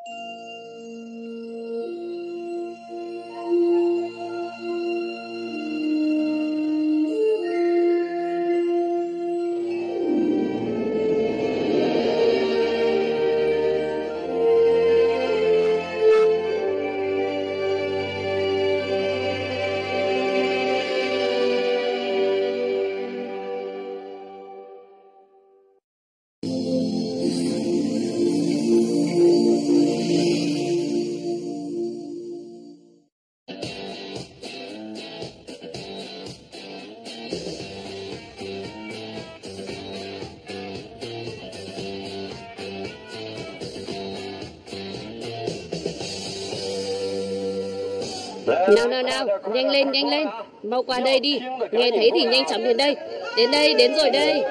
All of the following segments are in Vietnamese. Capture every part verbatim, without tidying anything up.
Nào nào nào, nhanh lên nhanh lên, mau qua đây đi, nghe thấy thì nhanh chóng đến đây. Đến đây, đến rồi đây.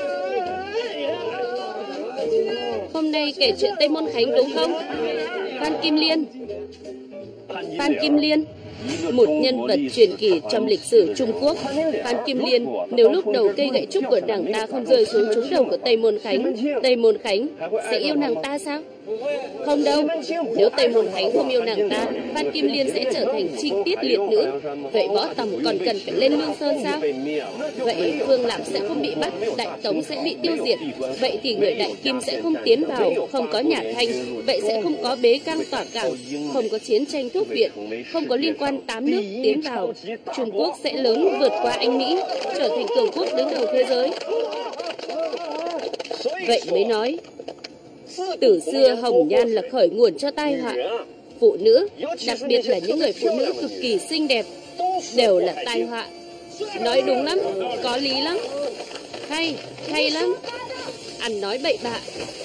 Hôm nay kể chuyện Tây Môn Khánh đúng không? Phan Kim Liên. Phan Kim Liên, một nhân vật truyền kỳ trong lịch sử Trung Quốc. Phan Kim Liên, nếu lúc đầu cây gậy trúc của nàng ta không rơi xuống trúng đầu của Tây Môn Khánh, Tây Môn Khánh sẽ yêu nàng ta sao? Không đâu, nếu Tây Môn Khánh không yêu nàng ta, Phan Kim Liên sẽ trở thành trinh tiết liệt nữ. Vậy Võ Tòng còn cần phải lên Lương Sơn sao? Vậy Phương Lạc sẽ không bị bắt, Đại Tống sẽ bị tiêu diệt. Vậy thì người Đại Kim sẽ không tiến vào, không có nhà Thanh. Vậy sẽ không có bế cang tỏa cảng, không có chiến tranh thuốc viện, không có liên quan tám nước tiến vào. Trung Quốc sẽ lớn vượt qua Anh Mỹ, trở thành cường quốc đứng đầu thế giới. Vậy mới nói từ xưa hồng nhan là khởi nguồn cho tai họa. Phụ nữ, đặc biệt là những người phụ nữ cực kỳ xinh đẹp, đều là tai họa. Nói đúng lắm, có lý lắm. Hay, hay lắm. Ăn nói bậy bạ.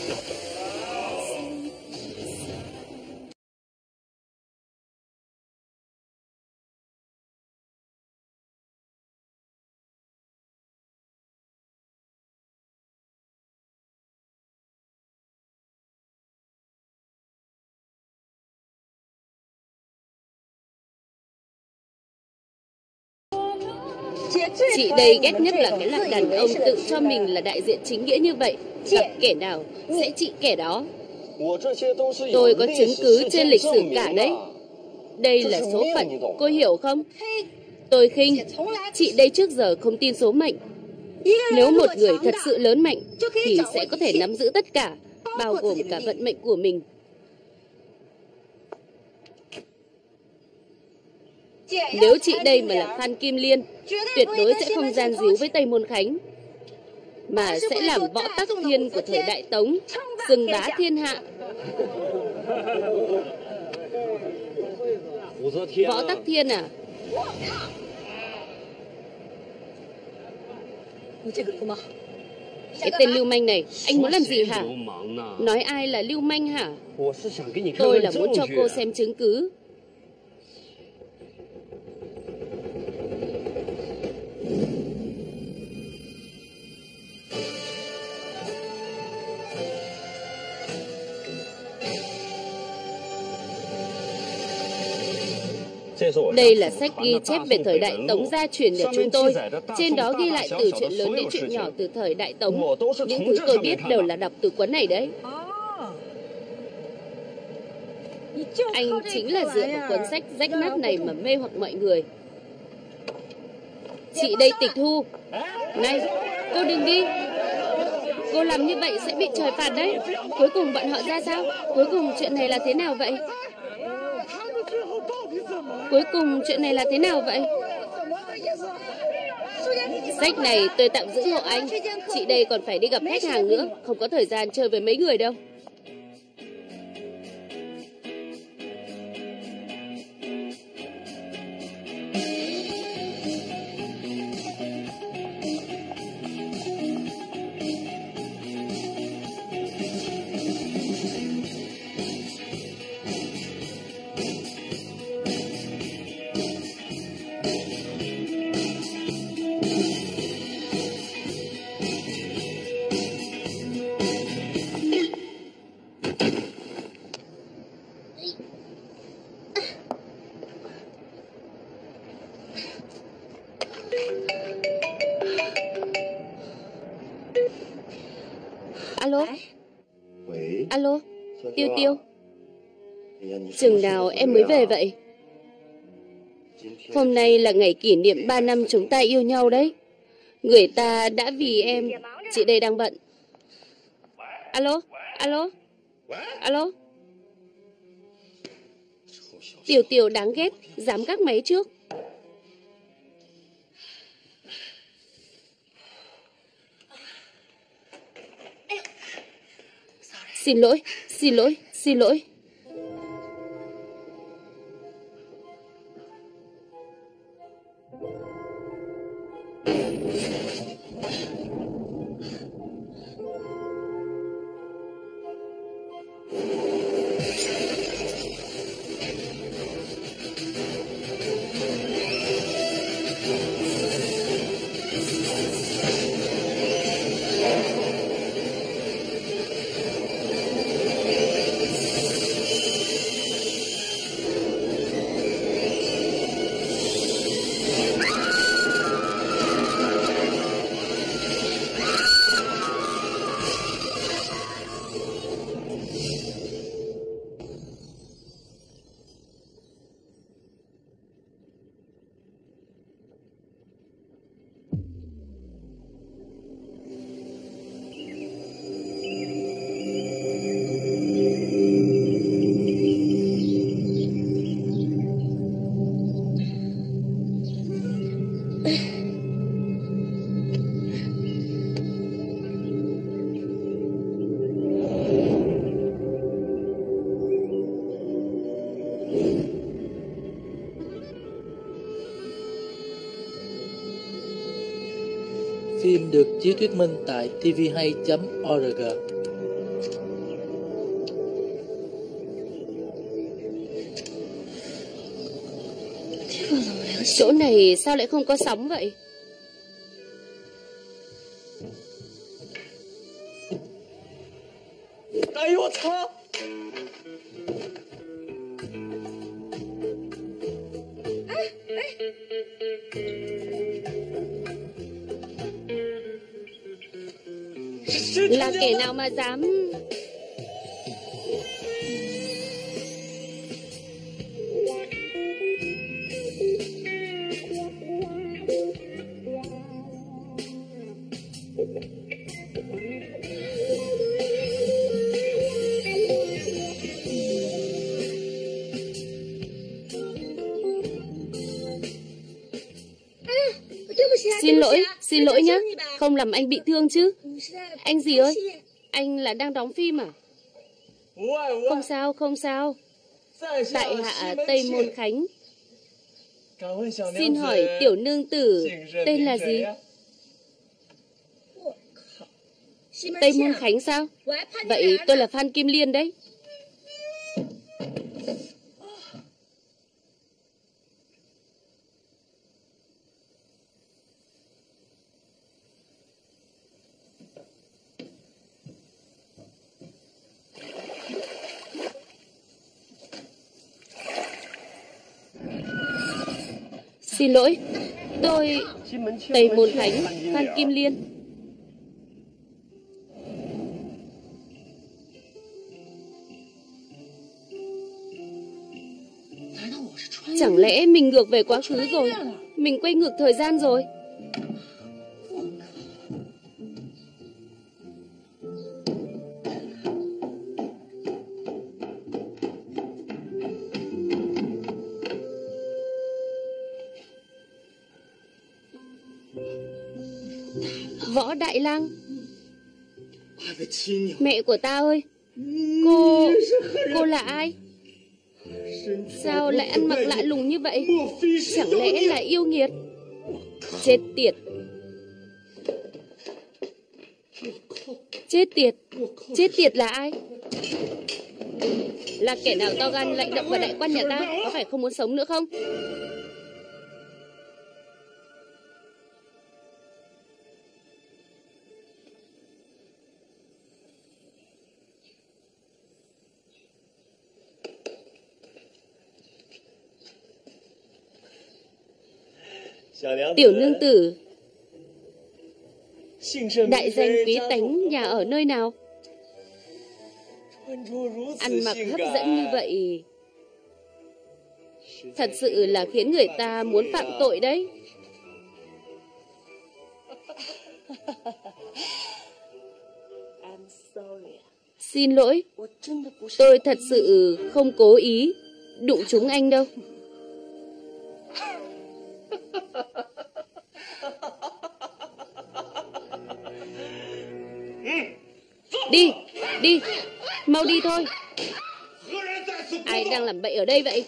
Chị đây ghét nhất là cái loại đàn ông tự cho mình là đại diện chính nghĩa như vậy. Gặp kẻ nào sẽ trị kẻ đó. Tôi có chứng cứ trên lịch sử cả đấy. Đây là số phận, cô hiểu không? Tôi khinh. Chị đây trước giờ không tin số mệnh. Nếu một người thật sự lớn mạnh thì sẽ có thể nắm giữ tất cả, bao gồm cả vận mệnh của mình. Nếu chị đây mà là Phan Kim Liên, tuyệt đối sẽ không gian díu với Tây Môn Khánh, mà sẽ làm Võ Tắc Thiên của thời Đại Tống, xưng bá thiên hạ. Võ Tắc Thiên à? Cái tên lưu manh này, anh muốn làm gì hả? Nói ai là lưu manh hả? Tôi là muốn cho cô xem chứng cứ. Đây là sách ghi chép về thời Đại Tống gia truyền để chúng tôi. Trên đó ghi lại từ chuyện lớn đến chuyện nhỏ từ thời Đại Tống. Những thứ tôi biết đều là đọc từ cuốn này đấy. Anh chính là dựa vào cuốn sách rách nát này mà mê hoặc mọi người. Chị đây tịch thu. Này, cô đừng đi. Cô làm như vậy sẽ bị trời phạt đấy. Cuối cùng bọn họ ra sao? Cuối cùng chuyện này là thế nào vậy? Cuối cùng chuyện này là thế nào vậy? Sách này tôi tạm giữ hộ anh. Chị đây còn phải đi gặp khách hàng nữa, không có thời gian chơi với mấy người đâu. Alo. Alo. Tiêu Tiêu. Chừng nào em mới về vậy? Hôm nay là ngày kỷ niệm ba năm chúng ta yêu nhau đấy. Người ta đã vì em. Chị đây đang bận. Alo, alo, alo. Tiểu Tiểu đáng ghét, dám gác máy trước. Xin lỗi, xin lỗi, xin lỗi. Phim được chiếu thuyết minh tại t v hai chấm org. Chỗ này sao lại không có sóng vậy? Là kẻ nào mà dám... Xin lỗi, xin lỗi nhé. Không làm anh bị thương chứ? Anh gì ơi? Anh là đang đóng phim à? Không sao, không sao. Tại hạ Tây Môn Khánh. Xin hỏi tiểu nương tử tên là gì? Tây Môn Khánh sao? Vậy tôi là Phan Kim Liên đấy. Xin lỗi, tôi Tây Môn Khánh, Phan Kim Liên. Chẳng lẽ mình ngược về quá khứ rồi? Mình quay ngược thời gian rồi? Võ Đại Lang. Mẹ của ta ơi, Cô... cô là ai? Sao lại ăn mặc lạ lùng như vậy? Chẳng lẽ là yêu nghiệt? Chết tiệt. Chết tiệt. Chết tiệt là ai? Là kẻ nào to gan lạnh động vào đại quan nhà ta? Có phải không muốn sống nữa không? Tiểu nương tử, đại danh quý tánh nhà ở nơi nào? Ăn mặc hấp dẫn như vậy thật sự là khiến người ta muốn phạm tội đấy. Xin lỗi, tôi thật sự không cố ý đụng trúng anh đâu. Đi, đi, mau đi thôi. Ai đang làm bậy ở đây vậy?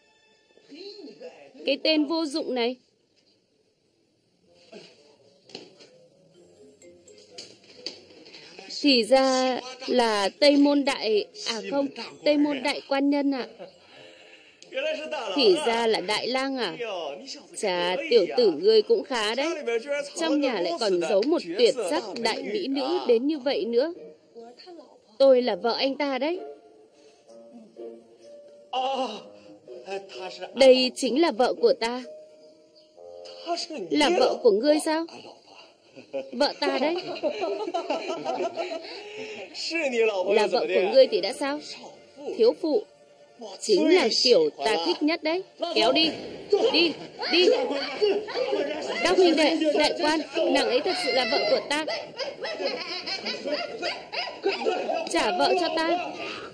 Cái tên vô dụng này. Thì ra là Tây Môn Đại... À không, Tây Môn Đại Quan Nhân ạ. À. Thì ra là Đại Lang à? Chà, tiểu tử ngươi cũng khá đấy. Trong nhà lại còn giấu một tuyệt sắc đại mỹ nữ đến như vậy nữa. Tôi là vợ anh ta đấy. Đây chính là vợ của ta. Là vợ của ngươi sao? Vợ ta đấy. Là vợ của ngươi thì đã sao? Thiếu phụ. Chính là kiểu ta thích nhất đấy. Kéo đi. Đi, đi. Đao huynh đệ, đại quan, nàng ấy thật sự là vợ của ta. Trả vợ cho ta.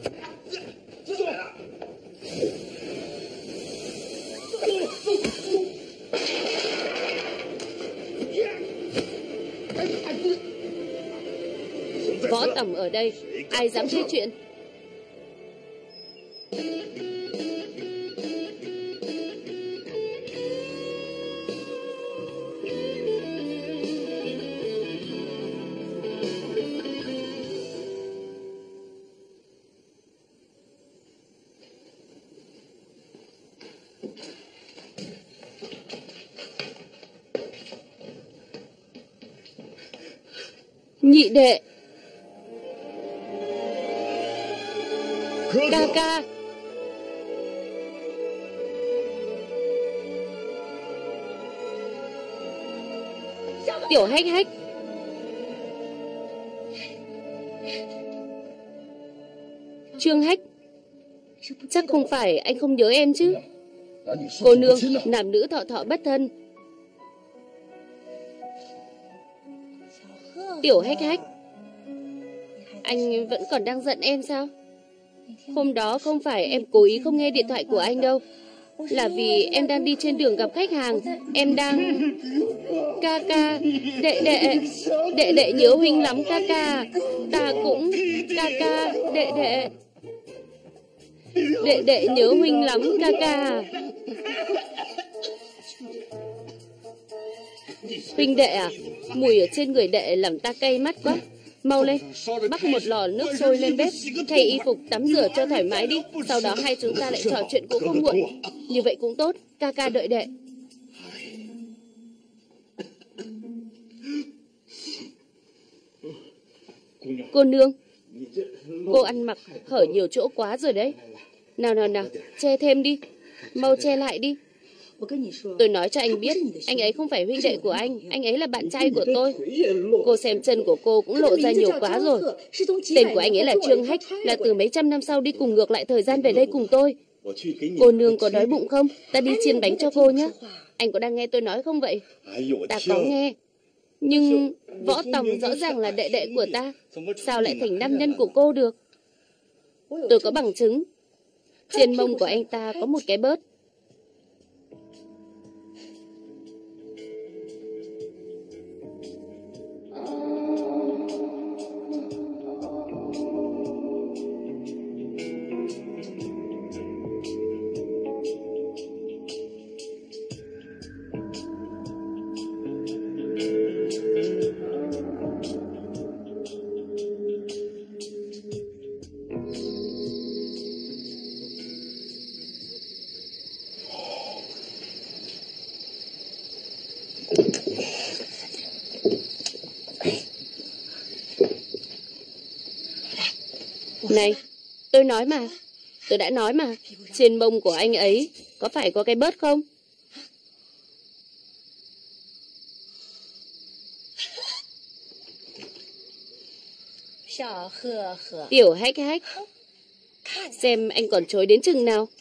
Võ Tòng ở đây, ai dám thấy chuyện? Nhị đệ. Ca ca. Tiểu Hách Hách. Trương Hách. Chắc không phải anh không nhớ em chứ? Cô nương, nam nữ thọ thọ bất thân. Tiểu Hách Hách. Anh vẫn còn đang giận em sao? Hôm đó không phải em cố ý không nghe điện thoại của anh đâu. Là vì em đang đi trên đường gặp khách hàng. Em đang... Ca ca. Đệ đệ. Đệ đệ nhớ huynh lắm ca ca. Ta cũng... Ca ca. Đệ đệ. Đệ đệ nhớ huynh lắm ca ca. Huynh đệ à? Mùi ở trên người đệ làm ta cay mắt quá. Mau lên, bắc một lò nước sôi lên bếp, thay y phục tắm rửa cho thoải mái đi. Sau đó hai chúng ta lại trò chuyện cũng không muộn. Như vậy cũng tốt, ca ca đợi đệ. Cô nương, cô ăn mặc hở nhiều chỗ quá rồi đấy. Nào nào nào, che thêm đi. Mau che lại đi. Tôi nói cho anh biết, anh ấy không phải huynh đệ của anh, anh ấy là bạn trai của tôi. Cô xem chân của cô cũng lộ ra nhiều quá rồi. Tên của anh ấy là Trương Hách, là từ mấy trăm năm sau đi cùng ngược lại thời gian về đây cùng tôi. Cô nương có đói bụng không? Ta đi chiên bánh cho cô nhé. Anh có đang nghe tôi nói không vậy? Ta có nghe. Nhưng Võ Tòng rõ ràng là đệ đệ của ta, sao lại thành nam nhân của cô được? Tôi có bằng chứng. Trên mông của anh ta có một cái bớt. Này, tôi nói mà, tôi đã nói mà, trên mông của anh ấy có phải có cái bớt không? Tiểu Hách Hách, xem anh còn chối đến chừng nào.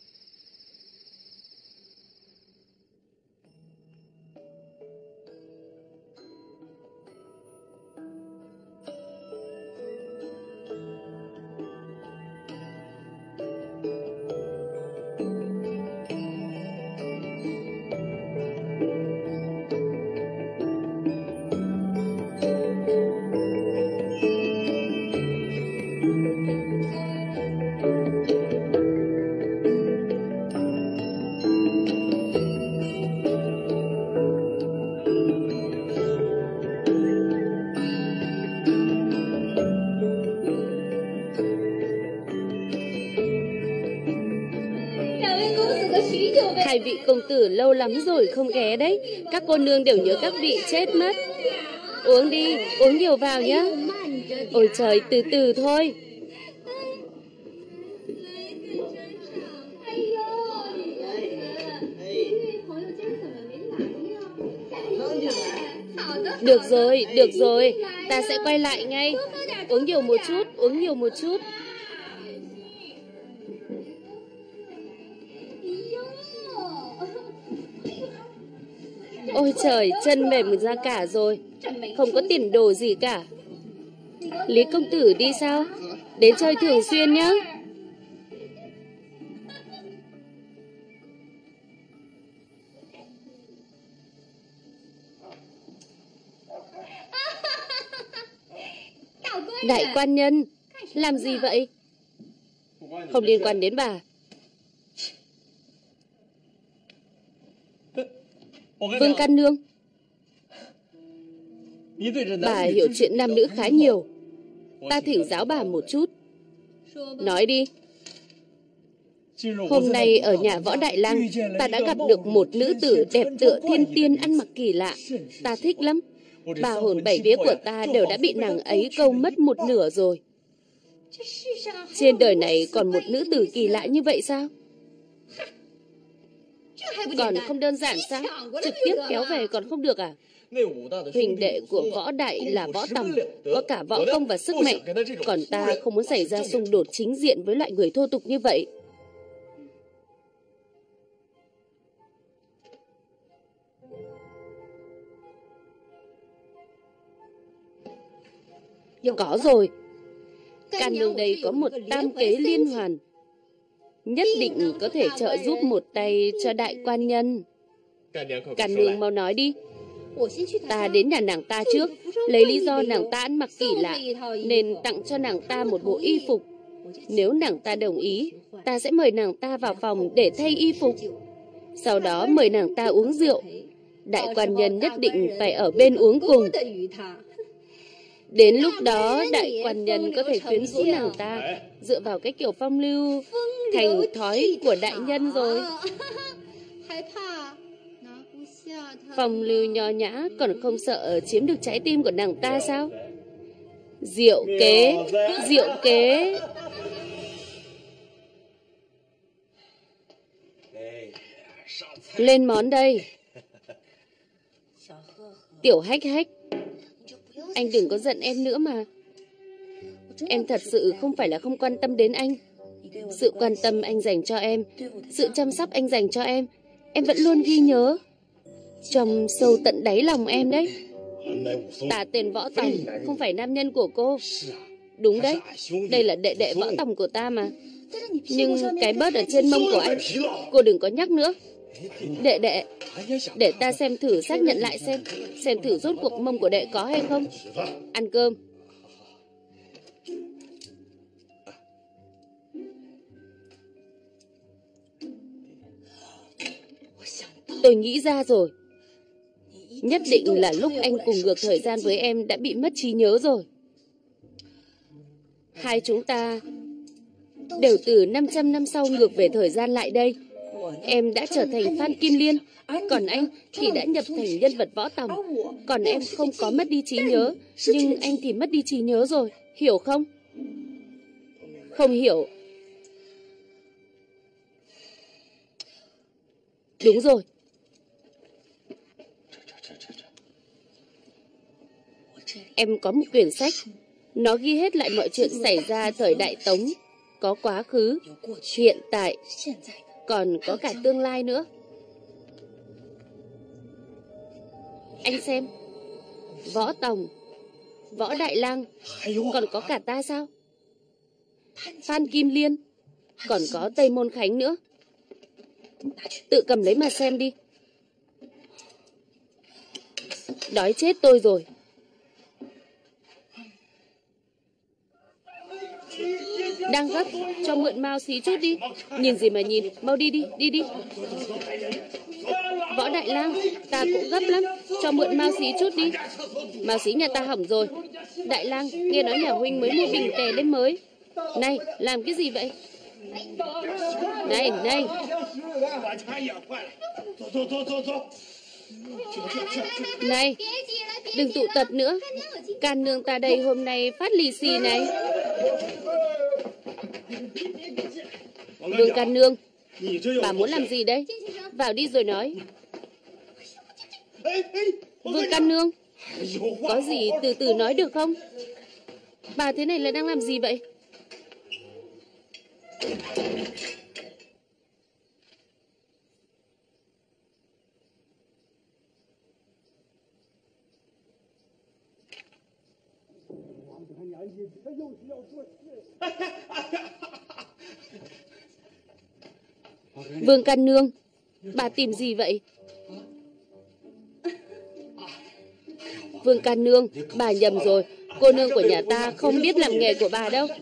Hai vị công tử lâu lắm rồi không ghé đấy. Các cô nương đều nhớ các vị chết mất. Uống đi, uống nhiều vào nhé. Ôi trời, từ từ thôi. Được rồi, được rồi, ta sẽ quay lại ngay. Uống nhiều một chút, uống nhiều một chút. Ôi trời, chân mềm ra cả rồi. Không có tiền đồ gì cả. Lý công tử đi sao? Đến chơi thường xuyên nhá. Đại quan nhân, làm gì vậy? Không liên quan đến bà. Vương Căn Nương, bà hiểu chuyện nam nữ khá nhiều. Ta thỉnh giáo bà một chút. Nói đi. Hôm nay ở nhà Võ Đại Lang, ta đã gặp được một nữ tử đẹp tựa thiên tiên, ăn mặc kỳ lạ. Ta thích lắm. Bà hồn bảy vía của ta đều đã bị nàng ấy câu mất một nửa rồi. Trên đời này còn một nữ tử kỳ lạ như vậy sao? Còn không đơn giản sao? Trực tiếp kéo về còn không được à? Huỳnh đệ của Võ Đại là Võ Tòng, có cả võ công và sức mạnh. Còn ta không muốn xảy ra xung đột chính diện với loại người thô tục như vậy. Có rồi. Can nương đây có một tam kế liên hoàn, nhất định có thể trợ giúp một tay cho đại quan nhân. Can nương mau nói đi. Ta đến nhà nàng ta trước, lấy lý do nàng ta ăn mặc kỳ lạ nên tặng cho nàng ta một bộ y phục. Nếu nàng ta đồng ý, ta sẽ mời nàng ta vào phòng để thay y phục. Sau đó mời nàng ta uống rượu. Đại quan nhân nhất định phải ở bên uống cùng. Đến lúc đó đại quan nhân có thể quyến rũ nàng ta, dựa vào cái kiểu phong lưu thành thói của đại nhân rồi. Phong lưu nho nhã còn không sợ chiếm được trái tim của nàng ta sao? Diệu kế, diệu kế. Lên món đây. Tiểu Hách Hách, anh đừng có giận em nữa mà. Em thật sự không phải là không quan tâm đến anh. Sự quan tâm anh dành cho em, sự chăm sóc anh dành cho em, em vẫn luôn ghi nhớ trong sâu tận đáy lòng em đấy. Ta tên Võ Tòng, không phải nam nhân của cô. Đúng đấy, đây là đệ đệ Võ Tòng của ta mà. Nhưng cái bớt ở trên mông của anh, cô đừng có nhắc nữa. Đệ đệ, để ta xem thử, xác nhận lại xem Xem thử rốt cuộc mông của đệ có hay không. Ăn cơm. Tôi nghĩ ra rồi. Nhất định là lúc anh cùng ngược thời gian với em đã bị mất trí nhớ rồi. Hai chúng ta đều từ năm trăm năm sau ngược về thời gian lại đây. Em đã trở thành Phan Kim Liên, còn anh thì đã nhập thành nhân vật Võ Tòng. Còn em không có mất đi trí nhớ, nhưng anh thì mất đi trí nhớ rồi, hiểu không? Không hiểu. Đúng rồi. Em có một quyển sách Nó ghi hết lại mọi chuyện xảy ra thời Đại Tống, có quá khứ, hiện tại, còn có cả tương lai nữa. Anh xem, Võ Tòng, Võ Đại Lang, còn có cả ta sao? Phan Kim Liên, còn có Tây Môn Khánh nữa. Tự cầm lấy mà xem đi. Đói chết tôi rồi. Đang gấp, cho mượn mao xí chút đi. Nhìn gì mà nhìn, mau đi đi, đi đi. Võ Đại Lang, ta cũng gấp lắm, cho mượn mao xí chút đi. Mao xí nhà ta hỏng rồi. Đại Lang, nghe nói nhà huynh mới mua bình tè lên mới. Này, làm cái gì vậy? Này, này. Này, đừng tụ tập nữa. Can nương ta đây hôm nay phát lì xì này. Vương Can nương, bà muốn làm gì đấy? Vào đi rồi nói. Vương Can nương, có gì từ từ nói được không? Bà thế này là đang làm gì vậy? Vương Can nương, bà tìm gì vậy? Vương Can nương, bà nhầm rồi. Cô nương của nhà ta không biết làm nghề của bà đâu.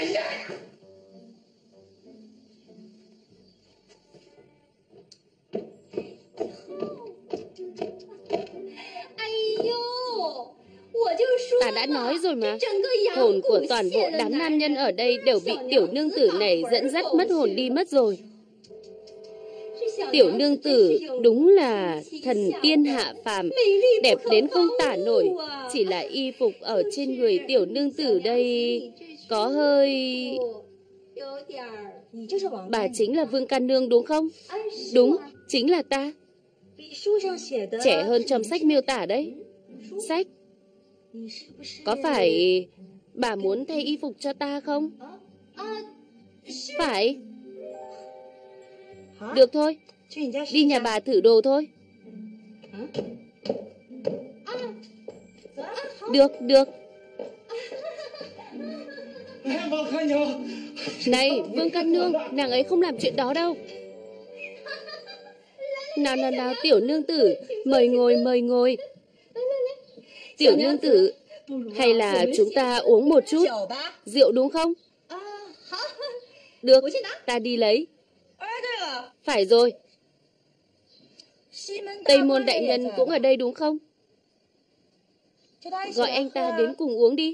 Ta đã nói rồi mà, hồn của toàn bộ đám nam nhân ở đây đều bị tiểu nương tử này dẫn dắt mất hồn đi mất rồi. Tiểu nương tử đúng là thần tiên hạ phàm, đẹp đến không tả nổi. Chỉ là y phục ở trên người tiểu nương tử đây có hơi... Bà chính là Vương Can nương đúng không? Đúng, chính là ta. Trẻ hơn trong sách miêu tả đấy. Sách? Có phải bà muốn thay y phục cho ta không? Phải. Được thôi, đi nhà bà thử đồ thôi. Được, được. Này, Vương Can nương, nàng ấy không làm chuyện đó đâu. Nào nào nào, tiểu nương tử, mời ngồi, mời ngồi. Tiểu nương tử, hay là chúng ta uống một chút rượu đúng không? Được, ta đi lấy. Phải rồi. Tây Môn đại nhân cũng ở đây đúng không? Gọi anh ta đến cùng uống đi.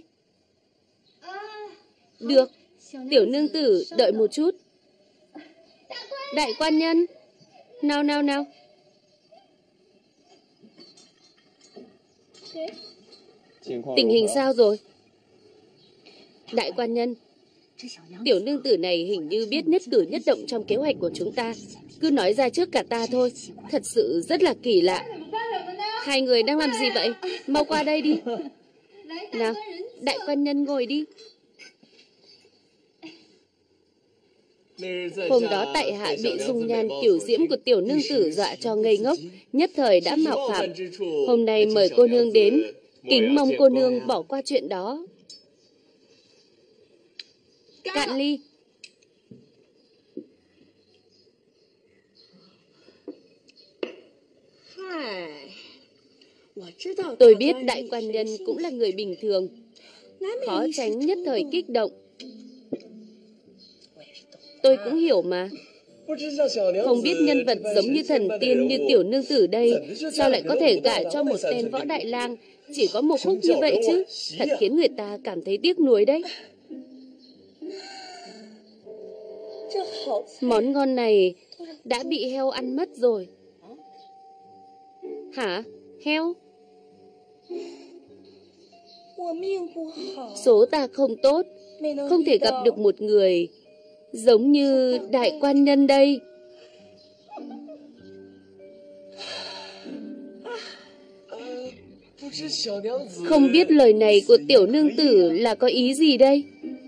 Được, tiểu nương tử đợi một chút. Đại quan nhân, nào nào nào. Tình hình sao rồi? Đại quan nhân, tiểu nương tử này hình như biết nhất cử nhất động trong kế hoạch của chúng ta. Cứ nói ra trước cả ta thôi. Thật sự rất là kỳ lạ. Hai người đang làm gì vậy? Mau qua đây đi. Nào, đại quan nhân ngồi đi. Hôm đó tại hạ bị dung nhan kiểu diễm của tiểu nương tử dọa cho ngây ngốc, nhất thời đã mạo phạm. Hôm nay mời cô nương đến, kính mong cô nương bỏ qua chuyện đó. Cạn ly. Tôi biết đại quan nhân cũng là người bình thường, khó tránh nhất thời kích động. Tôi cũng hiểu mà. Không biết nhân vật giống như thần tiên như tiểu nương tử đây sao lại có thể gả cho một tên võ đại lang chỉ có một khúc như vậy chứ? Thật khiến người ta cảm thấy tiếc nuối đấy. Món ngon này đã bị heo ăn mất rồi. Hả? Heo? Số ta không tốt, không thể gặp được một người giống như đại quan nhân đây. Không biết lời này của tiểu nương tử là có ý gì đây?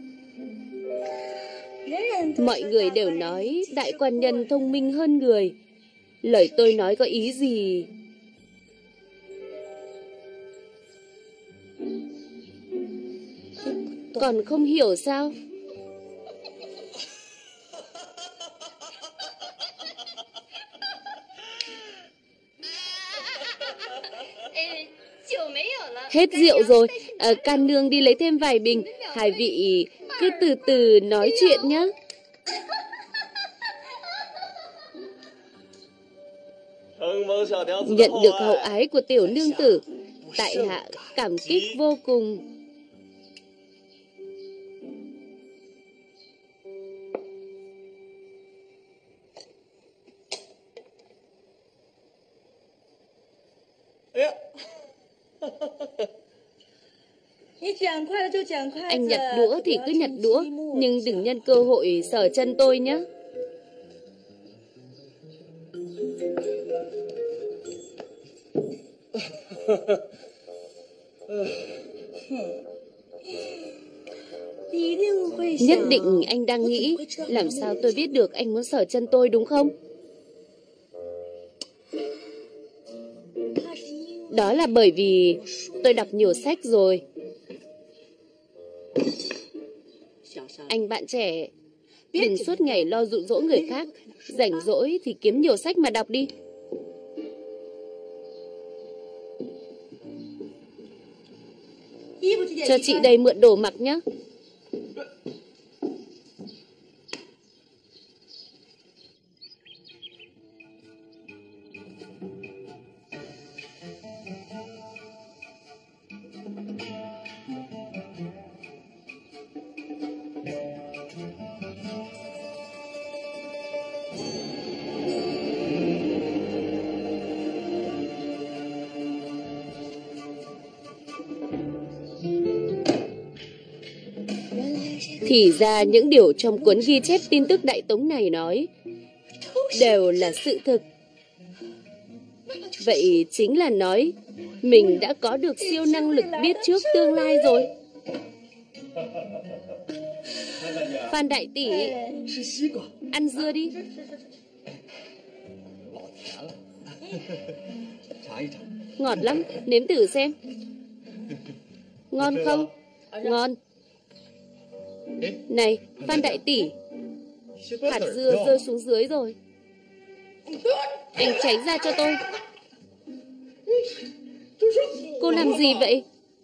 Mọi người đều nói đại quan nhân thông minh hơn người. Lời tôi nói có ý gì? Còn không hiểu sao? Hết rượu rồi, à, can nương đi lấy thêm vài bình. Hai vị cứ từ từ nói chuyện nhé. Nhận được hậu ái của tiểu nương tử, tại hạ cảm kích vô cùng. Anh nhặt đũa thì cứ nhặt đũa, nhưng đừng nhân cơ hội sờ chân tôi nhé. Nhất định anh đang nghĩ, làm sao tôi biết được anh muốn sờ chân tôi đúng không? Đó là bởi vì tôi đọc nhiều sách rồi. Anh bạn trẻ, đừng suốt ngày lo dụ dỗ người khác. Rảnh rỗi thì kiếm nhiều sách mà đọc đi. Cho chị đây mượn đồ mặc nhé. Thì ra những điều trong cuốn ghi chép tin tức Đại Tống này nói đều là sự thực. Vậy chính là nói mình đã có được siêu năng lực biết trước tương lai rồi. Phan đại tỷ, ăn dưa đi. Ngọt lắm, nếm thử xem. Ngon không? Ngon. Này, Phan đại tỷ, hạt dưa rơi xuống dưới rồi. Anh tránh ra cho tôi. Cô làm gì vậy?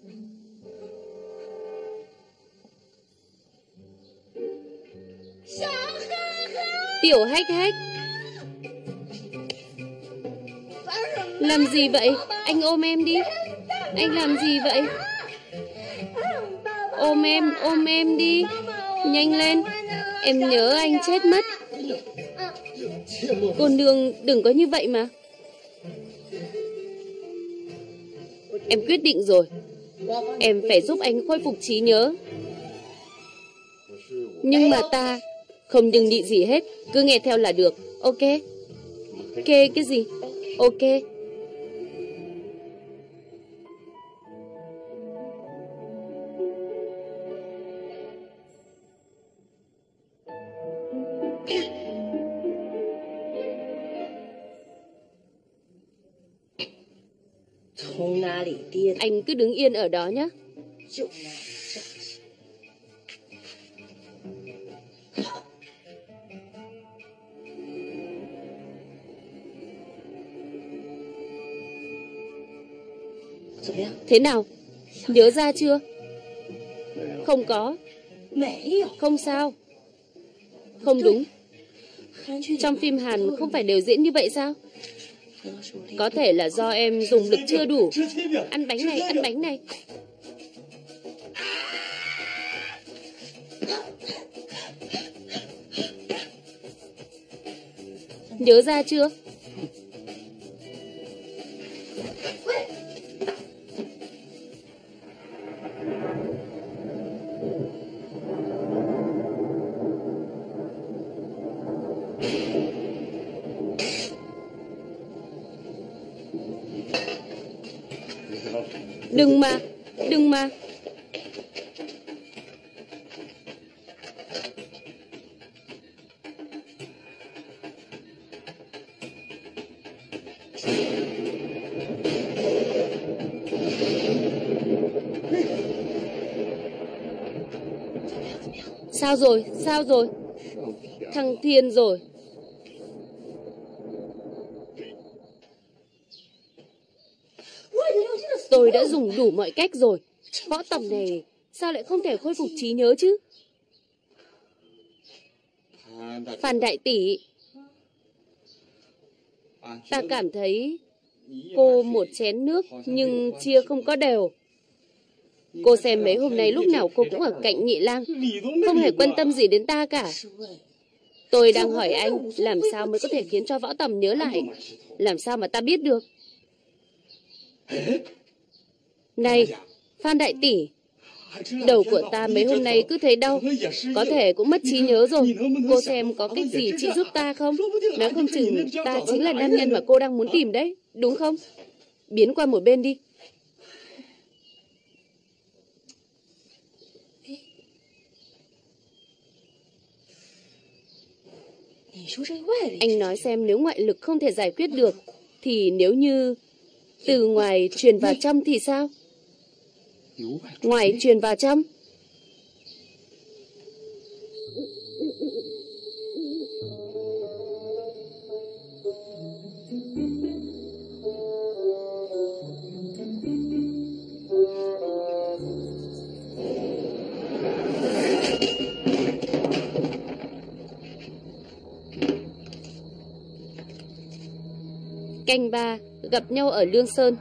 Tiểu hách hách, làm gì vậy? Anh ôm em đi. Anh làm gì vậy? Ôm em, ôm em đi. Nhanh lên, em nhớ anh chết mất. Cô nương đừng có như vậy mà. Em quyết định rồi. Em phải giúp anh khôi phục trí nhớ. Nhưng mà ta không nhường nhịn gì hết, cứ nghe theo là được. Ok? Ok cái gì? Ok. Anh cứ đứng yên ở đó nhé. Thế nào? Nhớ ra chưa? Không có. Không sao. Không đúng. Trong phim Hàn không phải đều diễn như vậy sao? Có thể là do em dùng lực chưa đủ. Ăn bánh này, ăn bánh này. Nhớ ra chưa? Đừng mà, đừng mà. Sao rồi, sao rồi? Thăng thiên rồi. Tôi đã dùng đủ mọi cách rồi. Võ tòng này sao lại không thể khôi phục trí nhớ chứ? Phan đại tỷ, ta cảm thấy cô một chén nước nhưng chia không có đều. Cô xem mấy hôm nay lúc nào cô cũng ở cạnh Nhị Lang, không hề quan tâm gì đến ta cả. Tôi đang hỏi anh, làm sao mới có thể khiến cho Võ Tòng nhớ lại? Làm sao mà ta biết được? Này, Phan đại tỷ, đầu của ta mấy hôm nay cứ thấy đau, có thể cũng mất trí nhớ rồi. Cô xem có cách gì chị giúp ta không? Nói không chừng ta chính là nam nhân mà cô đang muốn tìm đấy, đúng không? Biến qua một bên đi. Anh nói xem, nếu ngoại lực không thể giải quyết được, thì nếu như từ ngoài truyền vào trong thì sao? Ngoài truyền vào trong? Canh ba, gặp nhau ở Lương Sơn.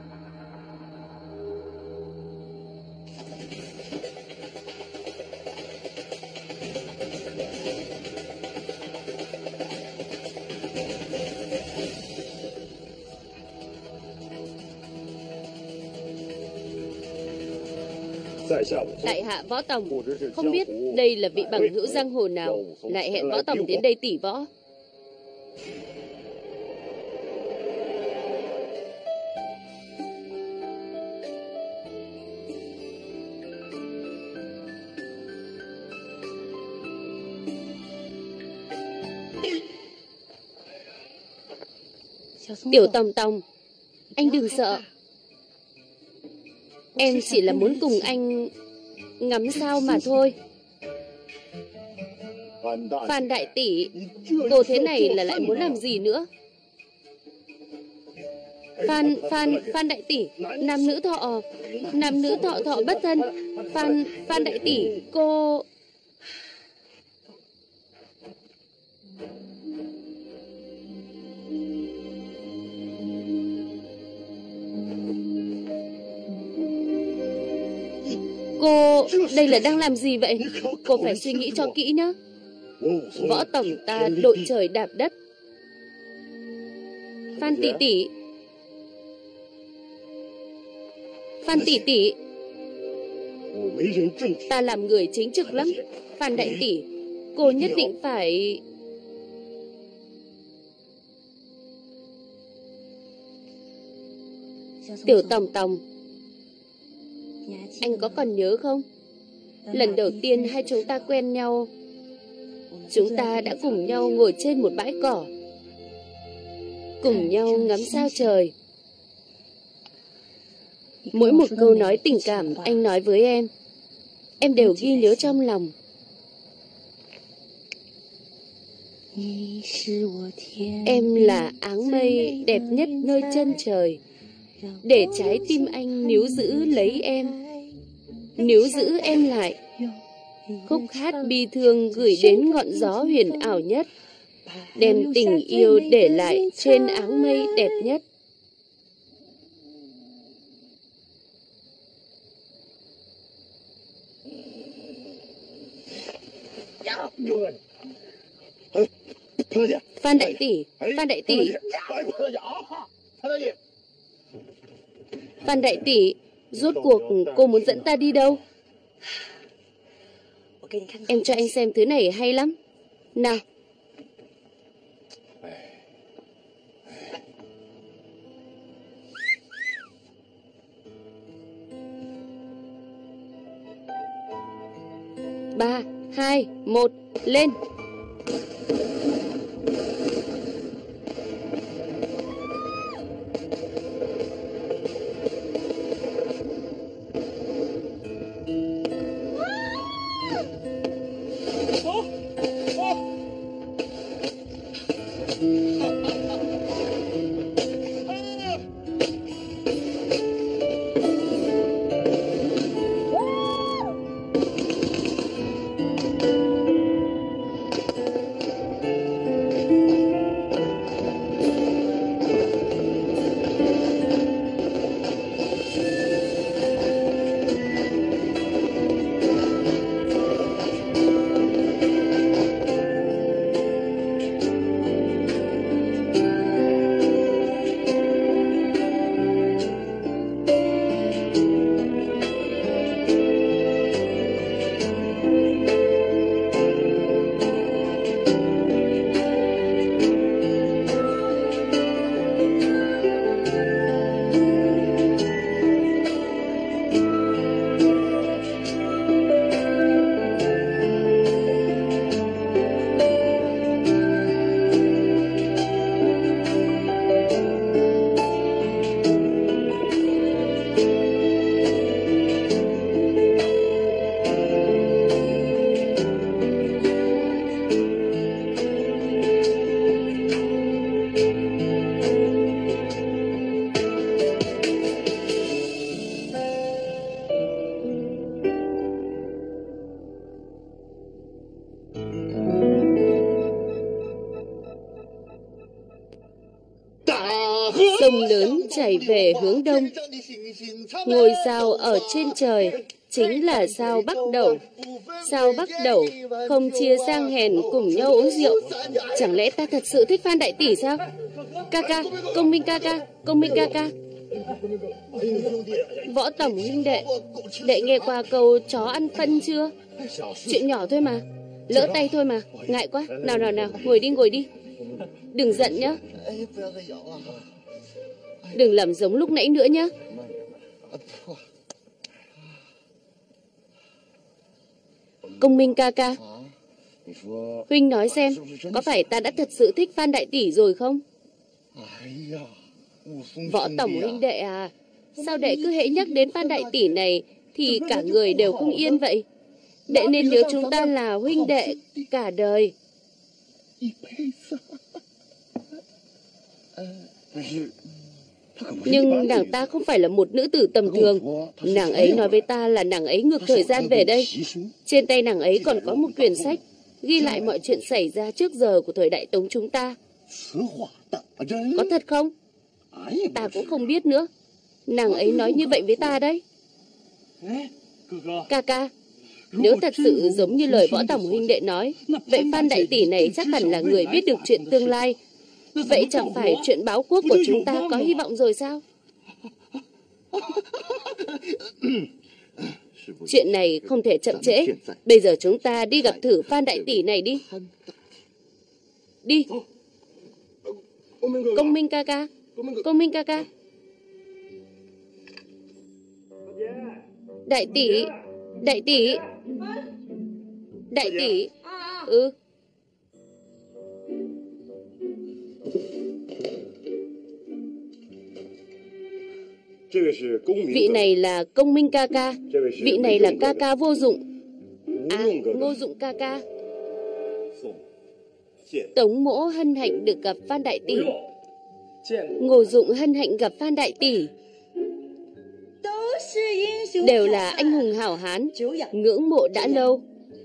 Đại hạ Võ Tòng, không biết đây là vị bằng hữu giang hồ nào lại hẹn Võ Tòng đến đây tỉ võ. Tiểu Tòng Tòng, anh đừng sợ. Em chỉ là muốn cùng anh ngắm sao mà thôi. Phan đại tỷ, cô thế này là lại muốn làm gì nữa? Phan, Phan, Phan đại tỷ, nam nữ thọ, nam nữ thọ thọ bất thân. Phan, Phan đại tỷ, cô... Cô, đây là đang làm gì vậy? Cô phải suy nghĩ cho kỹ nhá. Võ Tổng ta đội trời đạp đất. Phan tỷ tỷ, Phan tỷ tỷ, ta làm người chính trực lắm. Phan đại tỷ, cô nhất định phải... Tiểu Tòng Tòng, anh có còn nhớ không? Lần đầu tiên hai chúng ta quen nhau, chúng ta đã cùng nhau ngồi trên một bãi cỏ, cùng nhau ngắm sao trời. Mỗi một câu nói tình cảm anh nói với em, em đều ghi nhớ trong lòng. Em là áng mây đẹp nhất nơi chân trời, để trái tim anh níu giữ lấy em, níu giữ em lại. Khúc hát bi thương gửi đến ngọn gió huyền ảo nhất, đem tình yêu để lại trên áng mây đẹp nhất. Phan đại tỷ, Phan đại tỷ, Phan đại tỷ, rốt cuộc cô muốn dẫn ta đi đâu? Em cho anh xem thứ này hay lắm. Nào. ba, hai, một, lên. Sông lớn chảy về hướng đông. Ngôi sao ở trên trời chính là sao Bắc Đẩu. Sao Bắc Đẩu không chia sang hèn cùng nhau uống rượu. Chẳng lẽ ta thật sự thích Phan Đại Tỷ sao? Ca ca, Công Minh ca ca, Công Minh ca ca. Võ Tổng huynh đệ, đệ nghe qua câu chó ăn phân chưa? Chuyện nhỏ thôi mà, lỡ tay thôi mà, ngại quá. Nào nào nào, ngồi đi ngồi đi. Đừng giận nhá. Đừng làm giống lúc nãy nữa nhá. Công Minh ca ca, huynh nói xem, có phải ta đã thật sự thích Phan Đại Tỷ rồi không? Võ Tổng huynh đệ à, sao đệ cứ hễ nhắc đến Phan Đại Tỷ này thì cả người đều không yên vậy? Đệ nên nhớ chúng ta là huynh đệ cả đời. Nhưng nàng ta không phải là một nữ tử tầm thường. Nàng ấy nói với ta là nàng ấy ngược thời gian về đây. Trên tay nàng ấy còn có một quyển sách ghi lại mọi chuyện xảy ra trước giờ của thời Đại Tống chúng ta. Có thật không? Ta cũng không biết nữa. Nàng ấy nói như vậy với ta đấy. Ca ca, nếu thật sự giống như lời Võ Tổng huynh đệ nói, vậy Phan Đại Tỷ này chắc hẳn là người biết được chuyện tương lai. Vậy chẳng phải chuyện báo quốc của chúng ta có hy vọng rồi sao? Chuyện này không thể chậm trễ. Bây giờ chúng ta đi gặp thử Phan Đại Tỷ này đi. Đi. Công Minh ca ca, Công Minh ca ca. Đại tỷ, Đại tỷ, Đại tỷ. Ừ. Vị này là Công Minh ca ca. Vị này là ca ca Vô Dụng. À, Ngô Dụng ca ca. Tống mỗ hân hạnh được gặp Phan Đại Tỷ. Ngô Dụng hân hạnh gặp Phan Đại Tỷ. Đều là anh hùng hảo hán, ngưỡng mộ đã lâu.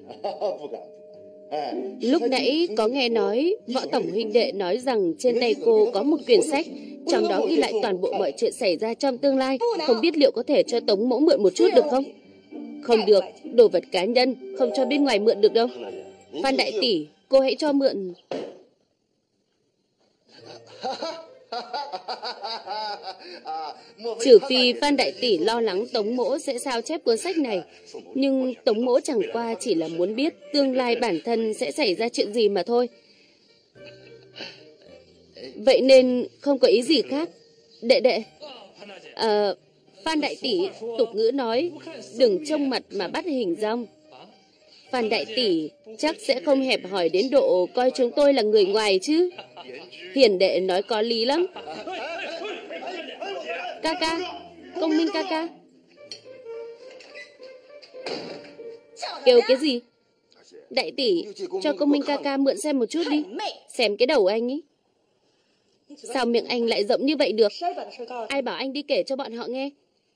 Lúc nãy có nghe nói Võ Tổng huynh đệ nói rằng trên tay cô có một quyển sách, trong đó ghi lại toàn bộ mọi chuyện xảy ra trong tương lai. Không biết liệu có thể cho Tống mỗ mượn một chút được không? Không được, đồ vật cá nhân, không cho bên ngoài mượn được đâu. Phan Đại Tỷ, cô hãy cho mượn. Trừ phi Phan Đại Tỷ lo lắng Tống mỗ sẽ sao chép cuốn sách này. Nhưng Tống mỗ chẳng qua chỉ là muốn biết tương lai bản thân sẽ xảy ra chuyện gì mà thôi. Vậy nên không có ý gì khác. Đệ đệ, à, Phan Đại Tỷ, tục ngữ nói đừng trông mặt mà bắt hình dong. Phan đại tỷ chắc sẽ không hẹp hòi đến độ coi chúng tôi là người ngoài chứ. Hiền đệ nói có lý lắm. Ca ca, Công Minh ca ca. Kêu cái gì? Đại tỷ, cho Công Minh ca ca mượn xem một chút đi. Xem cái đầu anh ấy. Sao miệng anh lại rộng như vậy được? Ai bảo anh đi kể cho bọn họ nghe?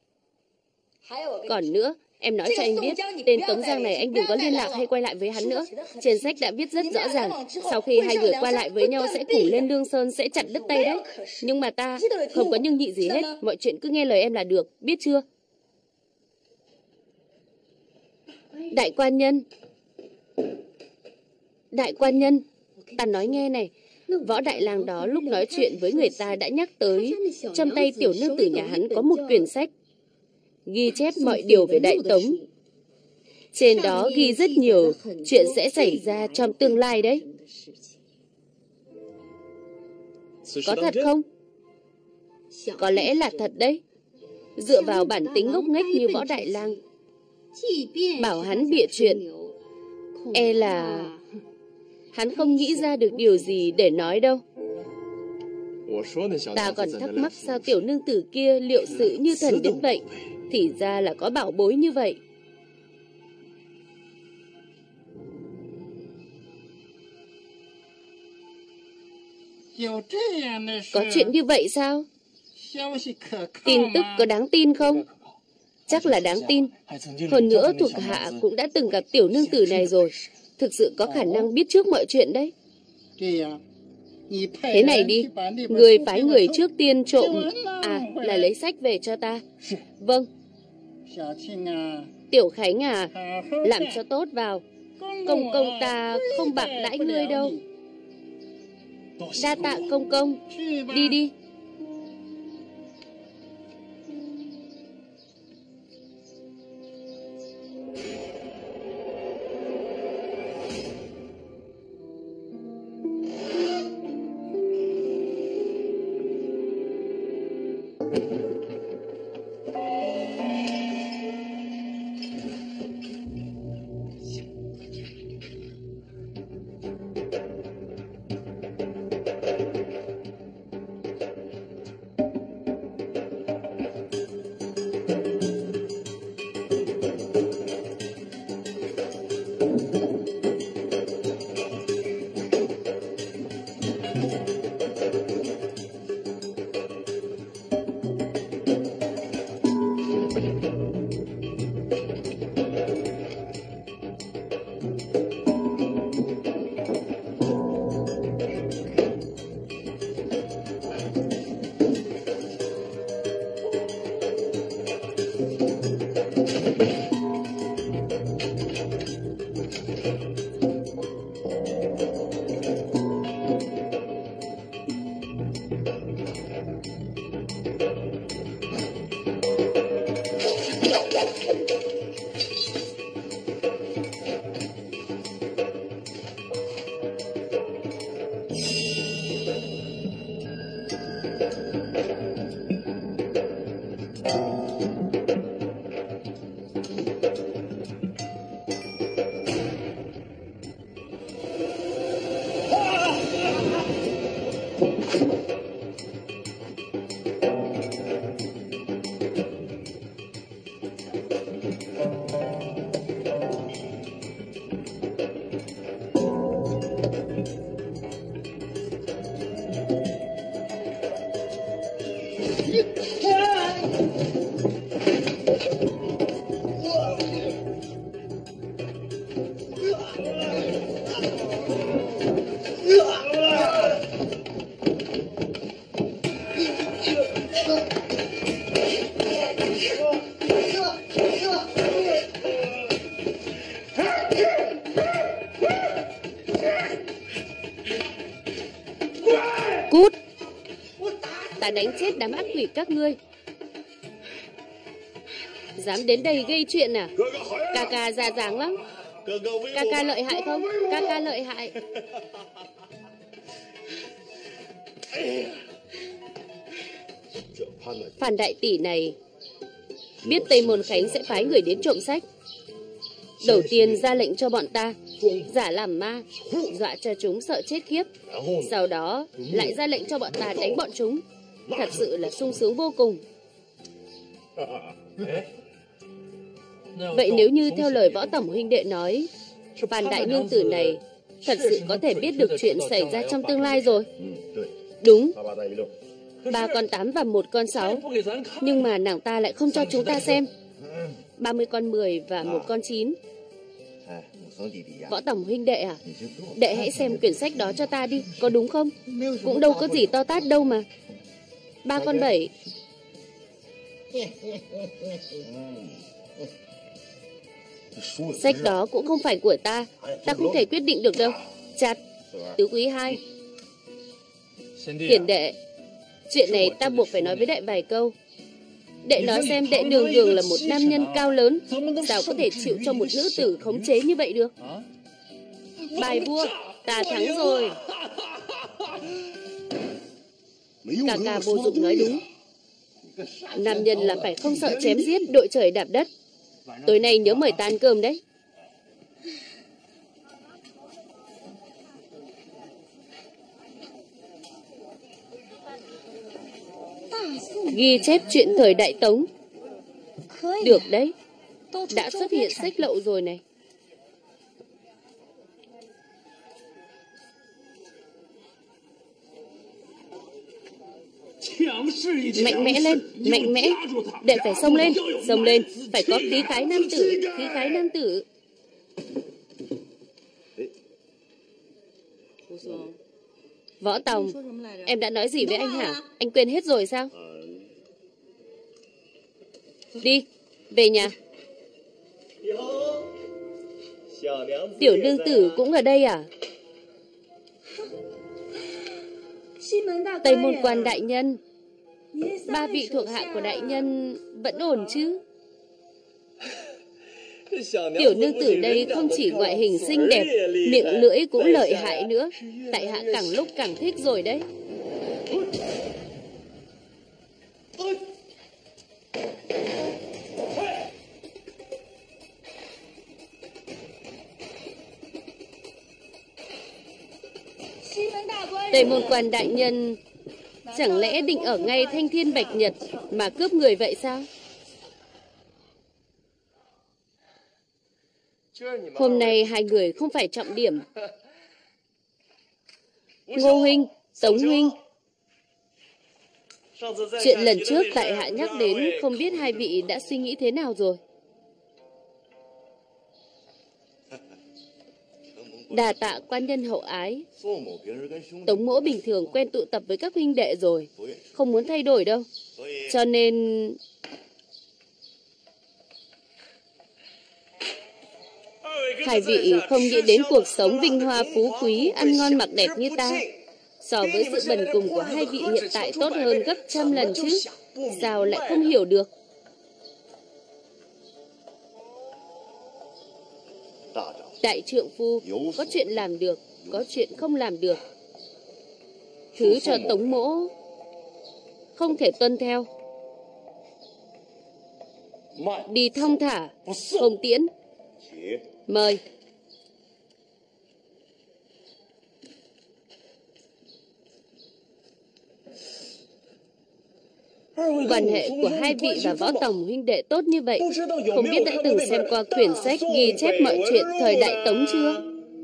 Còn nữa, em nói cho anh biết, tên Tống Giang này anh đừng có liên lạc hay quay lại với hắn nữa. Trên sách đã viết rất rõ ràng, sau khi hai người qua lại với nhau sẽ cùng lên Lương Sơn, sẽ chặt đứt tay đấy. Nhưng mà ta không có nhưng nhị gì hết, mọi chuyện cứ nghe lời em là được, biết chưa? Đại quan nhân, Đại quan nhân, ta nói nghe này, võ đại lang đó lúc nói chuyện với người ta đã nhắc tới trong tay tiểu nương tử nhà hắn có một quyển sách ghi chép mọi điều về Đại Tống. Trên đó ghi rất nhiều chuyện sẽ xảy ra trong tương lai đấy. Có thật không? Có lẽ là thật đấy. Dựa vào bản tính ngốc nghếch như võ đại lang, bảo hắn bịa chuyện, e là hắn không nghĩ ra được điều gì để nói đâu. Ta còn thắc mắc sao tiểu nương tử kia liệu sự như thần đến vậy. Thì ra là có bảo bối như vậy. Có chuyện như vậy sao? Tin tức có đáng tin không? Chắc là đáng tin. Hơn nữa thuộc hạ cũng đã từng gặp tiểu nương tử này rồi. Thực sự có khả năng biết trước mọi chuyện đấy. Thế này đi, người phái người trước tiên trộm, à là lấy sách về cho ta. Vâng. Tiểu Khánh à, làm cho tốt vào. Công công ta không bạc đãi ngươi đâu. Đa tạ công công. Đi đi. Cút! Ta đánh chết đám ác quỷ các ngươi. Dám đến đây gây chuyện à? Ca ca ra dáng lắm. Ca ca lợi hại không? Ca ca lợi hại. Phan đại tỷ này biết Tây Môn Khánh sẽ phái người đến trộm sách. Đầu tiên ra lệnh cho bọn ta giả làm ma, dọa cho chúng sợ chết khiếp. Sau đó lại ra lệnh cho bọn ta đánh bọn chúng. Thật sự là sung sướng vô cùng. Vậy nếu như theo lời Võ Tổng huynh đệ nói, Phan đại nương tử này thật sự có thể biết được chuyện xảy ra trong tương lai rồi. Đúng, ba con tám và một con sáu. Nhưng mà nàng ta lại không cho chúng ta xem. Ba mươi con mười và một con chín. Võ Tổng huynh đệ à, đệ hãy xem quyển sách đó cho ta đi, có đúng không? Cũng đâu có gì to tát đâu mà. Ba con bảy. Sách đó cũng không phải của ta. Ta không thể quyết định được đâu. Chặt. Tứ quý hai. Hiển đệ, chuyện này ta buộc phải nói với đệ vài câu. Đệ nói xem, đệ đường đường là một nam nhân cao lớn, sao có thể chịu cho một nữ tử khống chế như vậy được? Bài vua, ta thắng rồi. Ca ca vô dụng nói đúng. Nam nhân là phải không sợ chém giết, đội trời đạp đất. Tối nay nhớ mời ta ăn cơm đấy. Ghi chép chuyện thời Đại Tống. Được đấy, đã xuất hiện sách lậu rồi này. Mạnh mẽ lên, mạnh mẽ. Đệ phải xông lên, xông lên. Phải có khí khái nam tử, khí khái nam tử. Võ Tòng, em đã nói gì với anh hả? Anh quên hết rồi sao? Đi, về nhà. Tiểu nương tử cũng ở đây à? Tây Môn Quan đại nhân, ba vị thuộc hạ của đại nhân vẫn ổn chứ? Tiểu nương tử đây không chỉ ngoại hình xinh đẹp, miệng lưỡi cũng lợi hại nữa. Tại hạ càng lúc càng thích rồi đấy. Tây Môn Quan đại nhân, chẳng lẽ định ở ngay Thanh Thiên Bạch Nhật mà cướp người vậy sao? Hôm nay hai người không phải trọng điểm. Ngô huynh, Tống huynh, chuyện lần trước tại hạ nhắc đến, không biết hai vị đã suy nghĩ thế nào rồi? Đà tạ quan nhân hậu ái. Tống mỗ bình thường quen tụ tập với các huynh đệ rồi, không muốn thay đổi đâu. Cho nên... Hai vị không nghĩ đến cuộc sống vinh hoa phú quý, ăn ngon mặc đẹp như ta. So với sự bần cùng của hai vị hiện tại tốt hơn gấp trăm lần chứ. Sao lại không hiểu được? Đại trượng phu, có chuyện làm được, có chuyện không làm được. Thứ cho Tống mỗ không thể tuân theo. Đi thong thả, không tiễn. Mời. Quan hệ của hai vị và Võ Tổng huynh đệ tốt như vậy, không biết đã từng xem qua quyển sách ghi chép mọi chuyện thời Đại Tống chưa?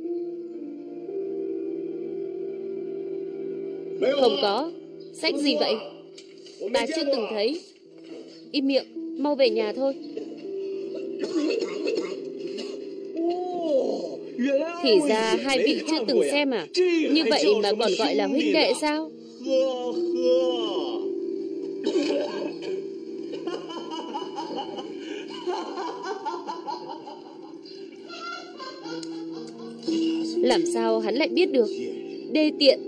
Không có. Sách gì vậy? Ta chưa từng thấy. Im miệng, mau về nhà thôi. Thì ra hai vị chưa từng xem à? Như vậy mà còn gọi là huynh đệ sao? Làm sao hắn lại biết được? Đê tiện.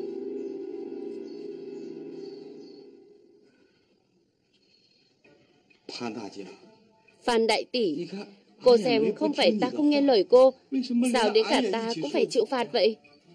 Phan đại tỷ, cô xem, không phải ta không nghe lời cô, sao đến cả ta cũng phải chịu phạt vậy?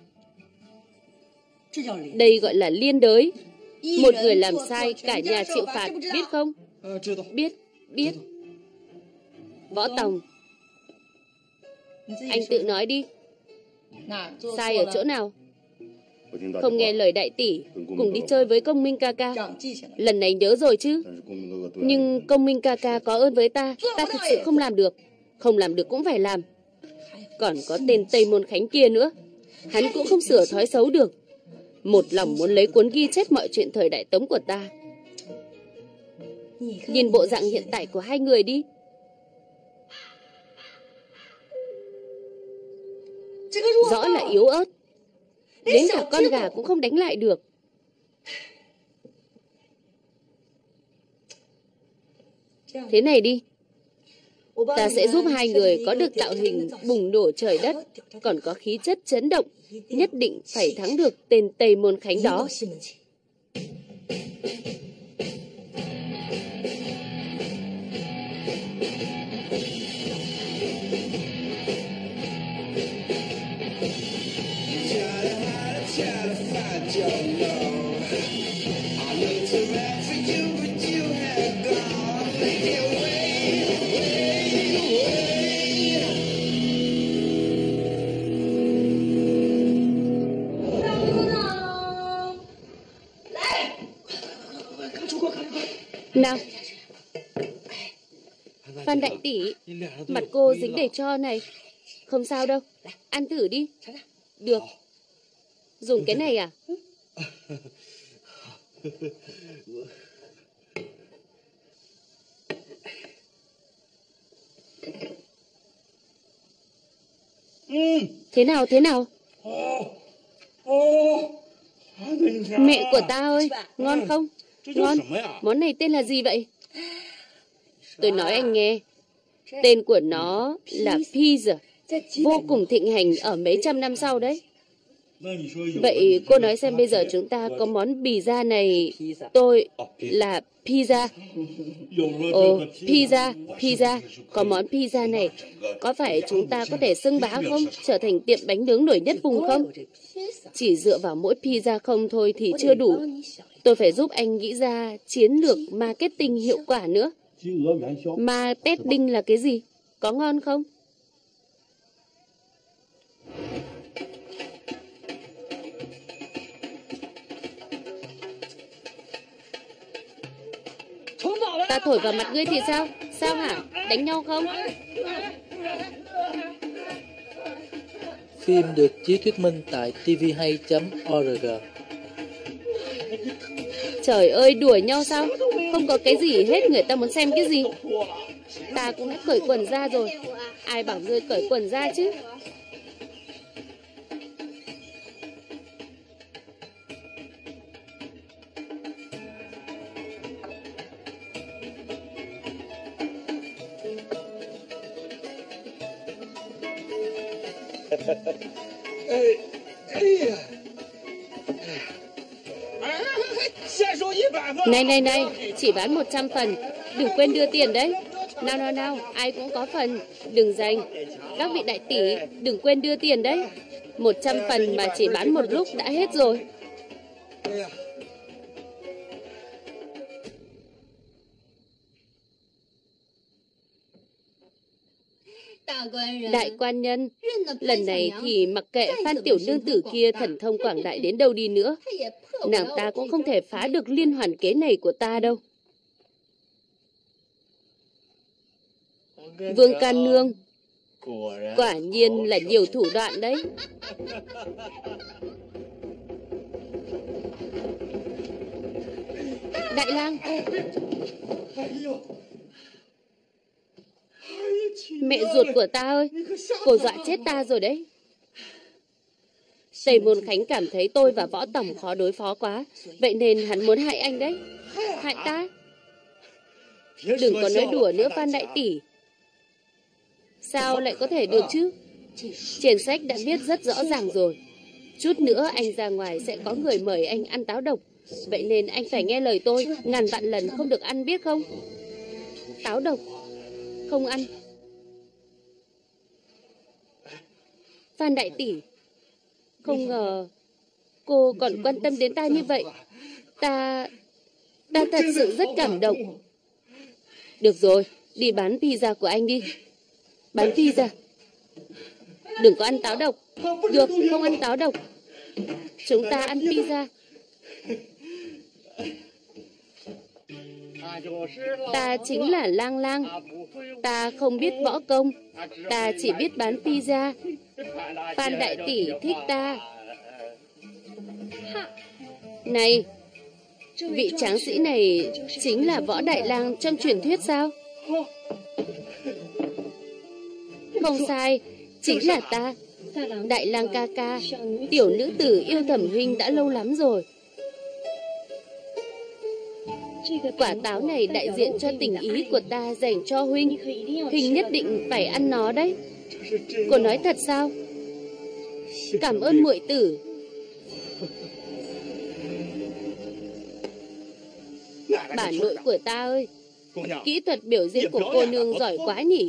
Đây gọi là liên đới. Một người làm sai, cả nhà chịu phạt, biết không? Biết, biết. Võ Tòng, Anh tự nói đi. Sai ở chỗ nào? Không nghe lời đại tỷ, cùng đi chơi với công minh ca ca. Lần này nhớ rồi chứ? Nhưng công minh ca ca có ơn với ta, ta thực sự không làm được. Không làm được cũng phải làm. Còn có tên Tây Môn Khánh kia nữa, hắn cũng không sửa thói xấu được. Một lòng muốn lấy cuốn ghi chép mọi chuyện thời Đại Tống của ta. Nhìn bộ dạng hiện tại của hai người đi. Rõ là yếu ớt, đến cả con gà cũng không đánh lại được. Thế này đi, ta sẽ giúp hai người có được tạo hình bùng nổ trời đất, còn có khí chất chấn động. Nhất định phải thắng được tên Tây Môn Khánh đó. Nào, Phan đại tỷ, mặt cô dính đầy tro này. Không sao đâu, ăn thử đi. Được. Dùng cái này à? Thế nào, thế nào? Mẹ của ta ơi, ngon không? Ngon. Món này tên là gì vậy? Tôi nói anh nghe. Tên của nó là pizza. Vô cùng thịnh hành ở mấy trăm năm sau đấy. Vậy cô nói xem bây giờ chúng ta có món pizza này. Tôi là pizza. Ồ, pizza, pizza. Có món pizza này, có phải chúng ta có thể xưng bá không? Trở thành tiệm bánh nướng nổi nhất vùng không? Chỉ dựa vào mỗi pizza không thôi thì chưa đủ. Tôi phải giúp anh nghĩ ra chiến lược marketing hiệu quả nữa. Marketing là cái gì? Có ngon không? Ta thổi vào mặt ngươi thì sao? Sao hả? Đánh nhau không? Phim được chiếu thuyết minh tại t v hai chấm org. Trời ơi, đùa nhau sao? Không có cái gì hết, người ta muốn xem cái gì? Ta cũng đã cởi quần ra rồi. Ai bảo ngươi cởi quần ra chứ? Này này này, chỉ bán một trăm phần, đừng quên đưa tiền đấy. Nào nào nào, ai cũng có phần, đừng giành. Các vị đại tỷ, đừng quên đưa tiền đấy. Một trăm phần mà chỉ bán một lúc đã hết rồi. Đại quan nhân, lần này thì mặc kệ Phan tiểu nương tử kia thần thông quảng đại đến đâu đi nữa, nàng ta cũng không thể phá được liên hoàn kế này của ta đâu. Vương Can Nương, quả nhiên là nhiều thủ đoạn đấy. Đại lang, mẹ ruột của ta ơi, cô dọa chết ta rồi đấy. Tây Môn Khánh cảm thấy tôi và Võ Tổng khó đối phó quá, vậy nên hắn muốn hại anh đấy. Hại ta? Đừng có nói đùa nữa Phan đại tỷ. Sao lại có thể được chứ? Trên sách đã viết rất rõ ràng rồi. Chút nữa anh ra ngoài sẽ có người mời anh ăn táo độc. Vậy nên anh phải nghe lời tôi, ngàn vạn lần không được ăn, biết không? Táo độc không ăn. Phan đại tỷ, không ngờ cô còn quan tâm đến ta như vậy. Ta... ta thật sự rất cảm động. Được rồi, đi bán pizza của anh đi. Bán pizza. Đừng có ăn táo độc. Được, không ăn táo độc. Chúng ta ăn pizza. Ta chính là Lang Lang. Ta không biết võ công. Ta chỉ biết bán pizza. Phan đại tỷ thích ta. Này, vị tráng sĩ này chính là Võ Đại Lang trong truyền thuyết sao? Không sai, chính là ta. Đại Lang ca ca, tiểu nữ tử yêu Thẩm huynh đã lâu lắm rồi. Quả táo này đại diện cho tình ý của ta dành cho huynh. Huynh nhất định phải ăn nó đấy. Cô nói thật sao? Cảm ơn muội tử. Bà nội của ta ơi, kỹ thuật biểu diễn của cô nương giỏi quá nhỉ.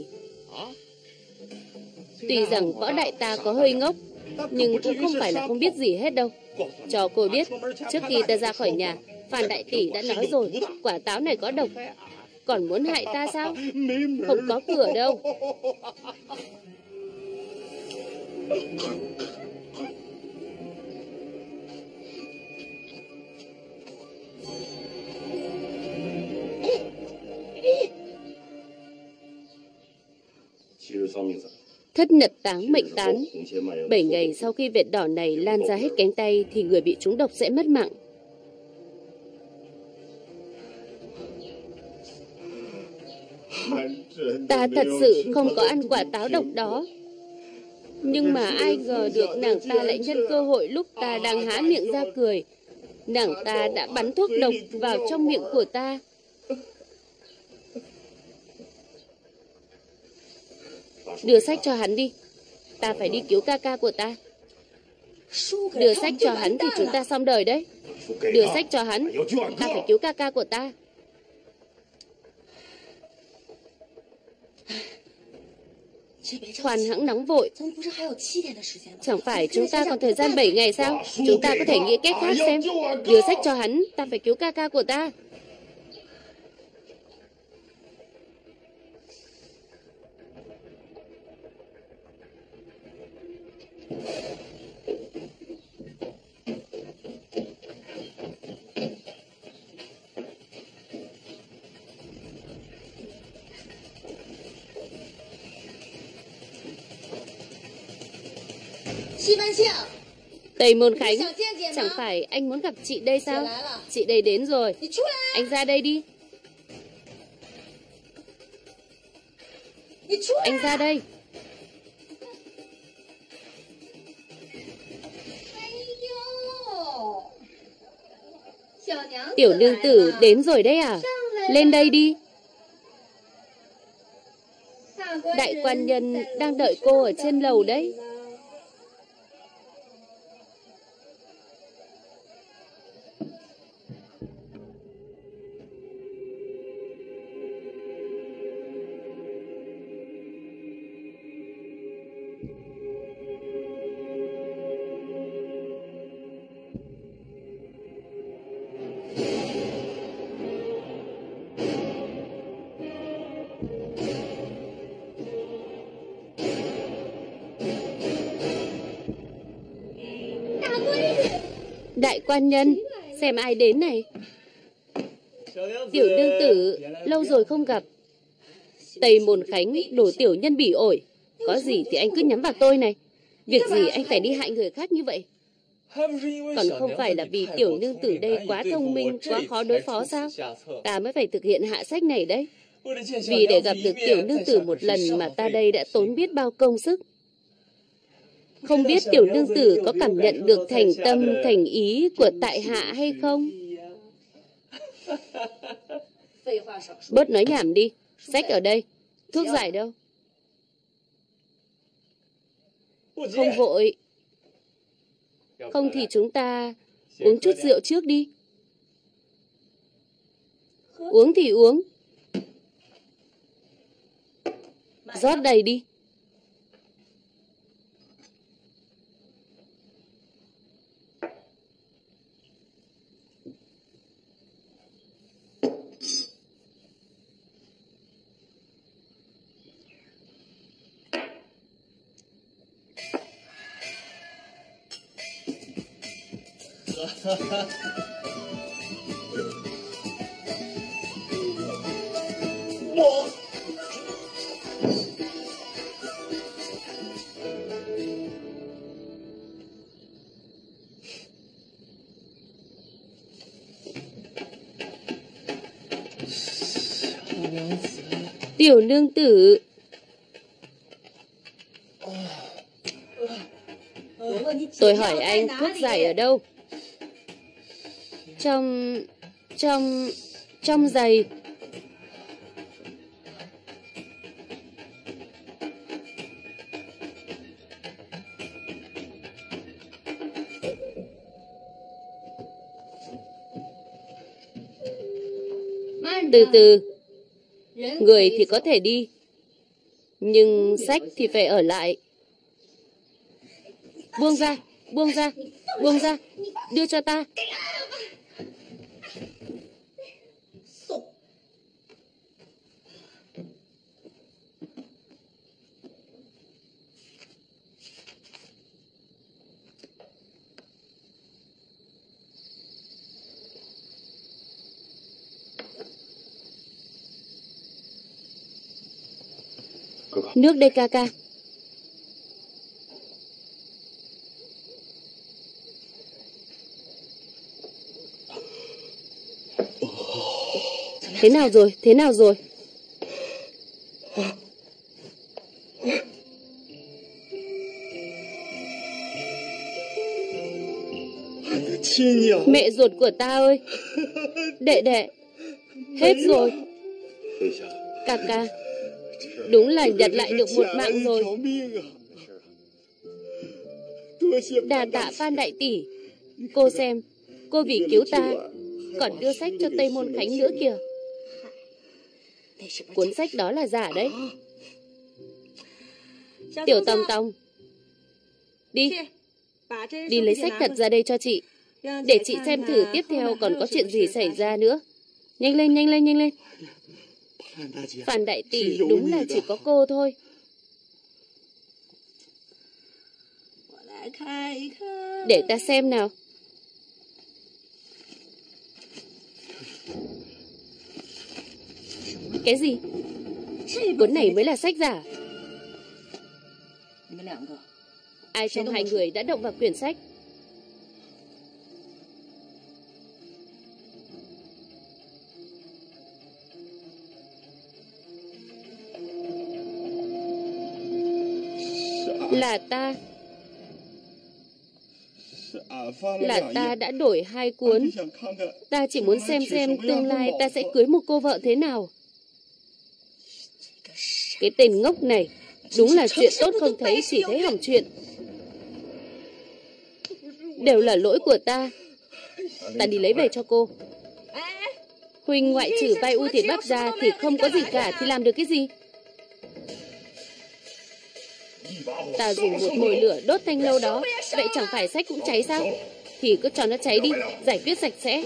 Tuy rằng Võ đại ta có hơi ngốc, nhưng cũng không phải là không biết gì hết đâu. Cho cô biết, trước khi ta ra khỏi nhà, Phan đại tỷ đã nói rồi, quả táo này có độc. Còn muốn hại ta sao? Không có cửa đâu. Thất nhật táng mệnh tán. Bảy ngày sau khi vệt đỏ này lan ra hết cánh tay thì người bị trúng độc sẽ mất mạng. Ta thật sự không có ăn quả táo độc đó. Nhưng mà ai ngờ được nàng ta lại nhân cơ hội lúc ta đang há miệng ra cười. Nàng ta đã bắn thuốc độc vào trong miệng của ta. Đưa sách cho hắn đi. Ta phải đi cứu ca ca của ta. Đưa sách cho hắn thì chúng ta xong đời đấy. Đưa sách cho hắn. Ta phải cứu ca ca của ta. Khoan hãng nóng vội. Chẳng phải chúng ta còn thời gian bảy ngày sao? Chúng ta có thể nghĩ cách khác xem. Đưa sách cho hắn. Ta phải cứu ca ca của ta. Tây Môn Khánh, chẳng phải anh muốn gặp chị đây sao? Chị đây đến rồi. Anh ra đây đi. Anh ra đây. Tiểu nương tử đến rồi đấy à? Lên đây đi. Đại quan nhân đang đợi cô ở trên lầu đấy. Đại quan nhân, xem ai đến này. Tiểu nương tử, lâu rồi không gặp. Tây Môn Khánh, đồ tiểu nhân bỉ ổi. Có gì thì anh cứ nhắm vào tôi này. Việc gì anh phải đi hại người khác như vậy? Còn không phải là vì tiểu nương tử đây quá thông minh, quá khó đối phó sao? Ta mới phải thực hiện hạ sách này đấy. Vì để gặp được tiểu nương tử một lần mà ta đây đã tốn biết bao công sức. Không biết tiểu nương tử có cảm nhận được thành tâm, thành ý của tại hạ hay không? Bớt nói nhảm đi. Sách ở đây. Thuốc giải đâu? Không vội. Không thì chúng ta uống chút rượu trước đi. Uống thì uống. Rót đầy đi. Tiểu nương tử, tôi hỏi anh thuốc giải ở đâu? Trong... trong... trong giày. Từ từ, người thì có thể đi, nhưng sách thì phải ở lại. Buông ra, buông ra, buông ra, đưa cho ta. Nước đây ca ca. Thế nào rồi? Thế nào rồi? Mẹ ruột của ta ơi! Đệ đệ! Hết rồi! Ca ca! Đúng là nhặt lại được một mạng rồi. Đà tạ Phan đại tỷ. Cô xem, cô vì cứu ta còn đưa sách cho Tây Môn Khánh nữa kìa. Cuốn sách đó là giả đấy. Tiểu Tòng Tòng, đi Đi lấy sách thật ra đây cho chị, để chị xem thử tiếp theo còn có chuyện gì xảy ra nữa. Nhanh lên, nhanh lên, nhanh lên. Phan đại tỷ đúng là chỉ có cô thôi. Để ta xem nào. Cái gì? Cuốn này mới là sách giả. Ai trong hai người đã động vào quyển sách? Là ta. Là ta đã đổi hai cuốn. Ta chỉ muốn xem xem tương lai ta sẽ cưới một cô vợ thế nào. Cái tên ngốc này, đúng là chuyện tốt không thấy chỉ thấy hỏng chuyện. Đều là lỗi của ta. Ta đi lấy về cho cô. Huynh ngoại trừ vai U Thiệt Bác ra thì không có gì cả, thì làm được cái gì? Ta dùng một mồi lửa đốt thanh lâu đó, vậy chẳng phải sách cũng cháy sao? Thì cứ cho nó cháy đi, giải quyết sạch sẽ.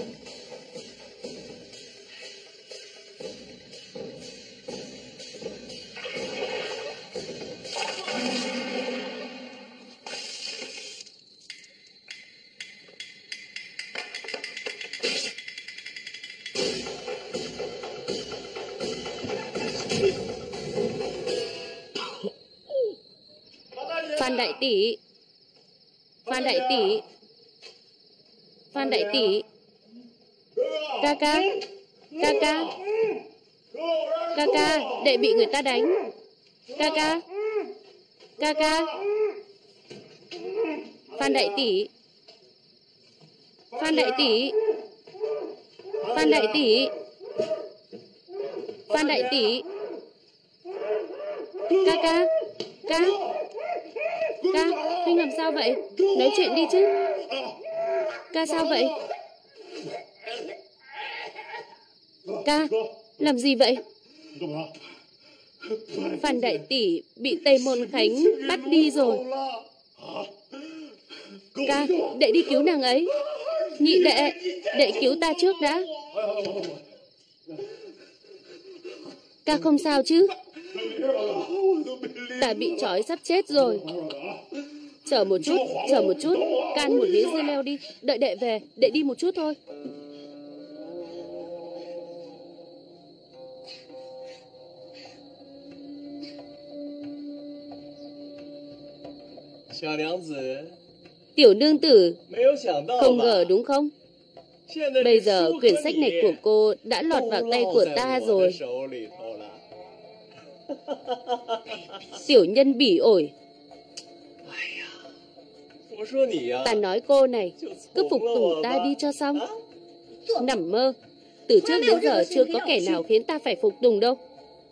Phan đại tỷ, Phan đại tỷ, Phan đại tỷ, ca ca, ca ca, ca ca, đệ bị người ta đánh, ca ca, ca ca. Phan đại tỷ, Phan đại tỷ, Phan đại tỷ, Phan đại tỷ, ca ca, ca. Ca, Huynh làm sao vậy? Nói chuyện đi chứ. Ca sao vậy? Ca, làm gì vậy? Phan đại tỷ bị Tây Môn Khánh bắt đi rồi. Ca, đệ đi cứu nàng ấy. Nhị đệ, đệ cứu ta trước đã. Ca không sao chứ? Ta bị trói sắp chết rồi. Chờ một chút, chờ một chút. Can một miếng dưa leo đi. Đợi đệ về, đệ đi một chút thôi. Tiểu nương tử, không ngờ đúng không? Bây giờ quyển sách này của cô đã lọt vào tay của ta rồi. Tiểu nhân bỉ ổi. Ta nói cô này, cứ phục tùng ta đi cho xong. Nằm mơ, từ trước đến giờ chưa có kẻ nào khiến ta phải phục tùng đâu.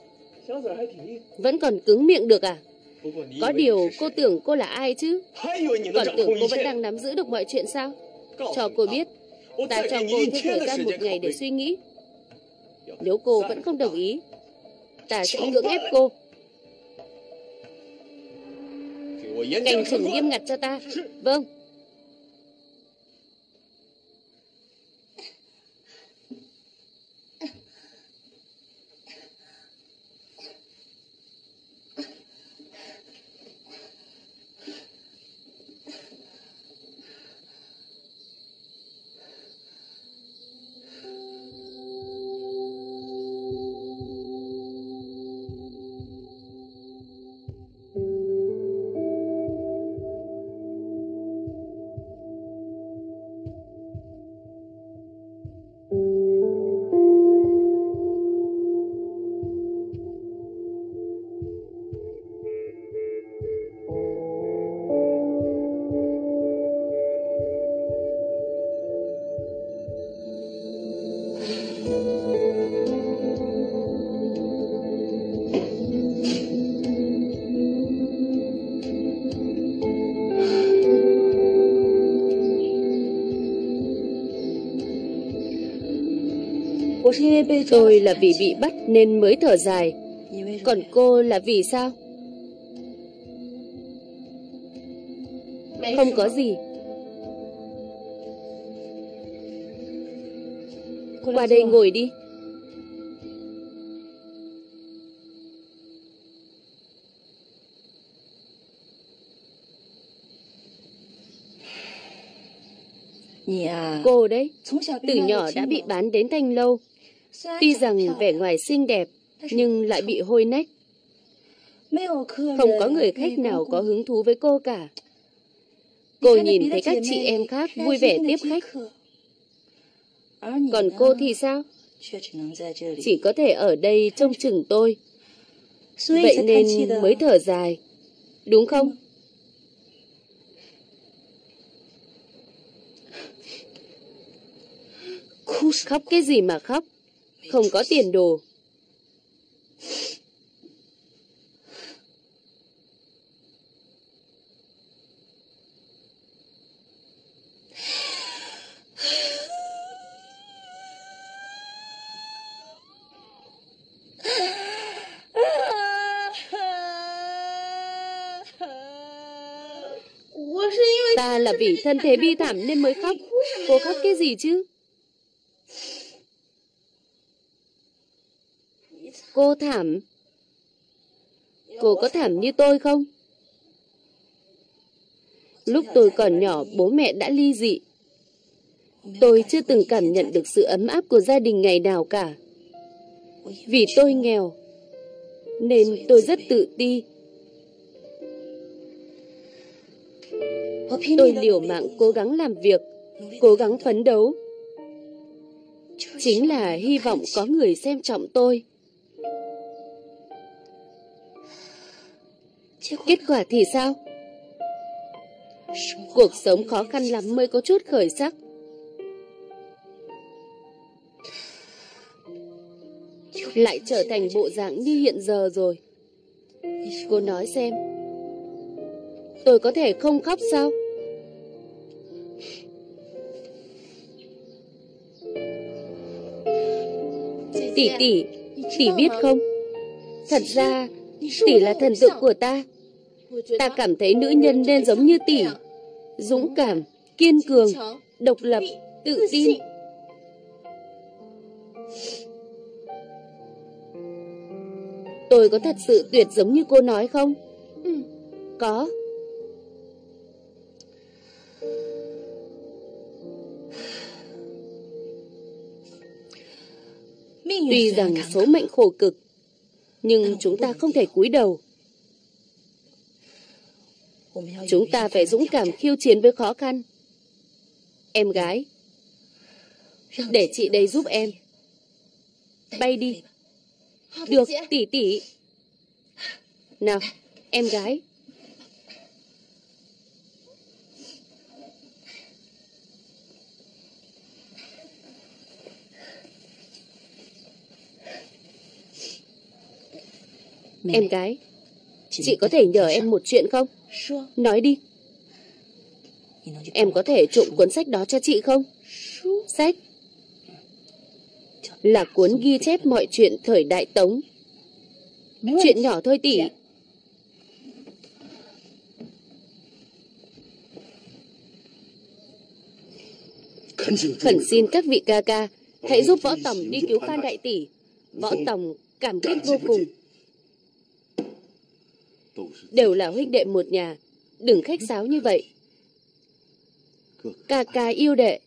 Vẫn còn cứng miệng được à? Có điều cô tưởng cô là ai chứ? Còn tưởng cô vẫn đang nắm giữ được mọi chuyện sao? Cho cô biết, ta cho cô thêm thời gian một ngày để suy nghĩ. Nếu cô vẫn không đồng ý, ta sẽ cưỡng ép cô. Canh chừng nghiêm ngặt cho ta. Vâng. Tôi là vì bị bắt nên mới thở dài. Còn cô là vì sao? Không có gì. Qua đây ngồi đi. Cô đấy, từ nhỏ đã bị bán đến Thanh Lâu. Tuy rằng vẻ ngoài xinh đẹp, nhưng lại bị hôi nách. Không có người khách nào có hứng thú với cô cả. Cô nhìn thấy các chị em khác vui vẻ tiếp khách. Còn cô thì sao? Chỉ có thể ở đây trông chừng tôi. Vậy nên mới thở dài, đúng không? Khóc cái gì mà khóc? Không có tiền đồ. Ta là vì thân thế bi thảm nên mới khóc. Cô khóc cái gì chứ? Cô thảm. Cô có thảm như tôi không? Lúc tôi còn nhỏ, bố mẹ đã ly dị. Tôi chưa từng cảm nhận được sự ấm áp của gia đình ngày nào cả. Vì tôi nghèo, nên tôi rất tự ti. Tôi liều mạng cố gắng làm việc, cố gắng phấn đấu. Chính là hy vọng có người xem trọng tôi. Kết quả thì sao? Cuộc sống khó khăn lắm mới có chút khởi sắc. Lại trở thành bộ dạng như hiện giờ rồi. Cô nói xem, tôi có thể không khóc sao? Tỷ tỷ, tỷ biết không? Thật ra, tỷ là thần tượng của ta. Ta cảm thấy nữ nhân nên giống như tỷ. Dũng cảm, kiên cường, độc lập, tự tin. Tôi có thật sự tuyệt giống như cô nói không? Ừ. Có. Tuy rằng số mệnh khổ cực, nhưng chúng ta không thể cúi đầu. Chúng ta phải dũng cảm khiêu chiến với khó khăn. Em gái, để chị đây giúp em. Bay đi. Được, tỷ tỷ. Nào, em gái. Em gái, chị có thể nhờ em một chuyện không? Nói đi. Em có thể trộm cuốn sách đó cho chị không? Sách là cuốn ghi chép mọi chuyện thời Đại Tống. Chuyện nhỏ thôi tỷ. Khẩn xin các vị ca ca hãy giúp Võ Tòng đi cứu Phan đại tỷ. Võ Tòng cảm kích vô cùng. Đều là huynh đệ một nhà, đừng khách sáo như vậy. Ca ca yêu đệ.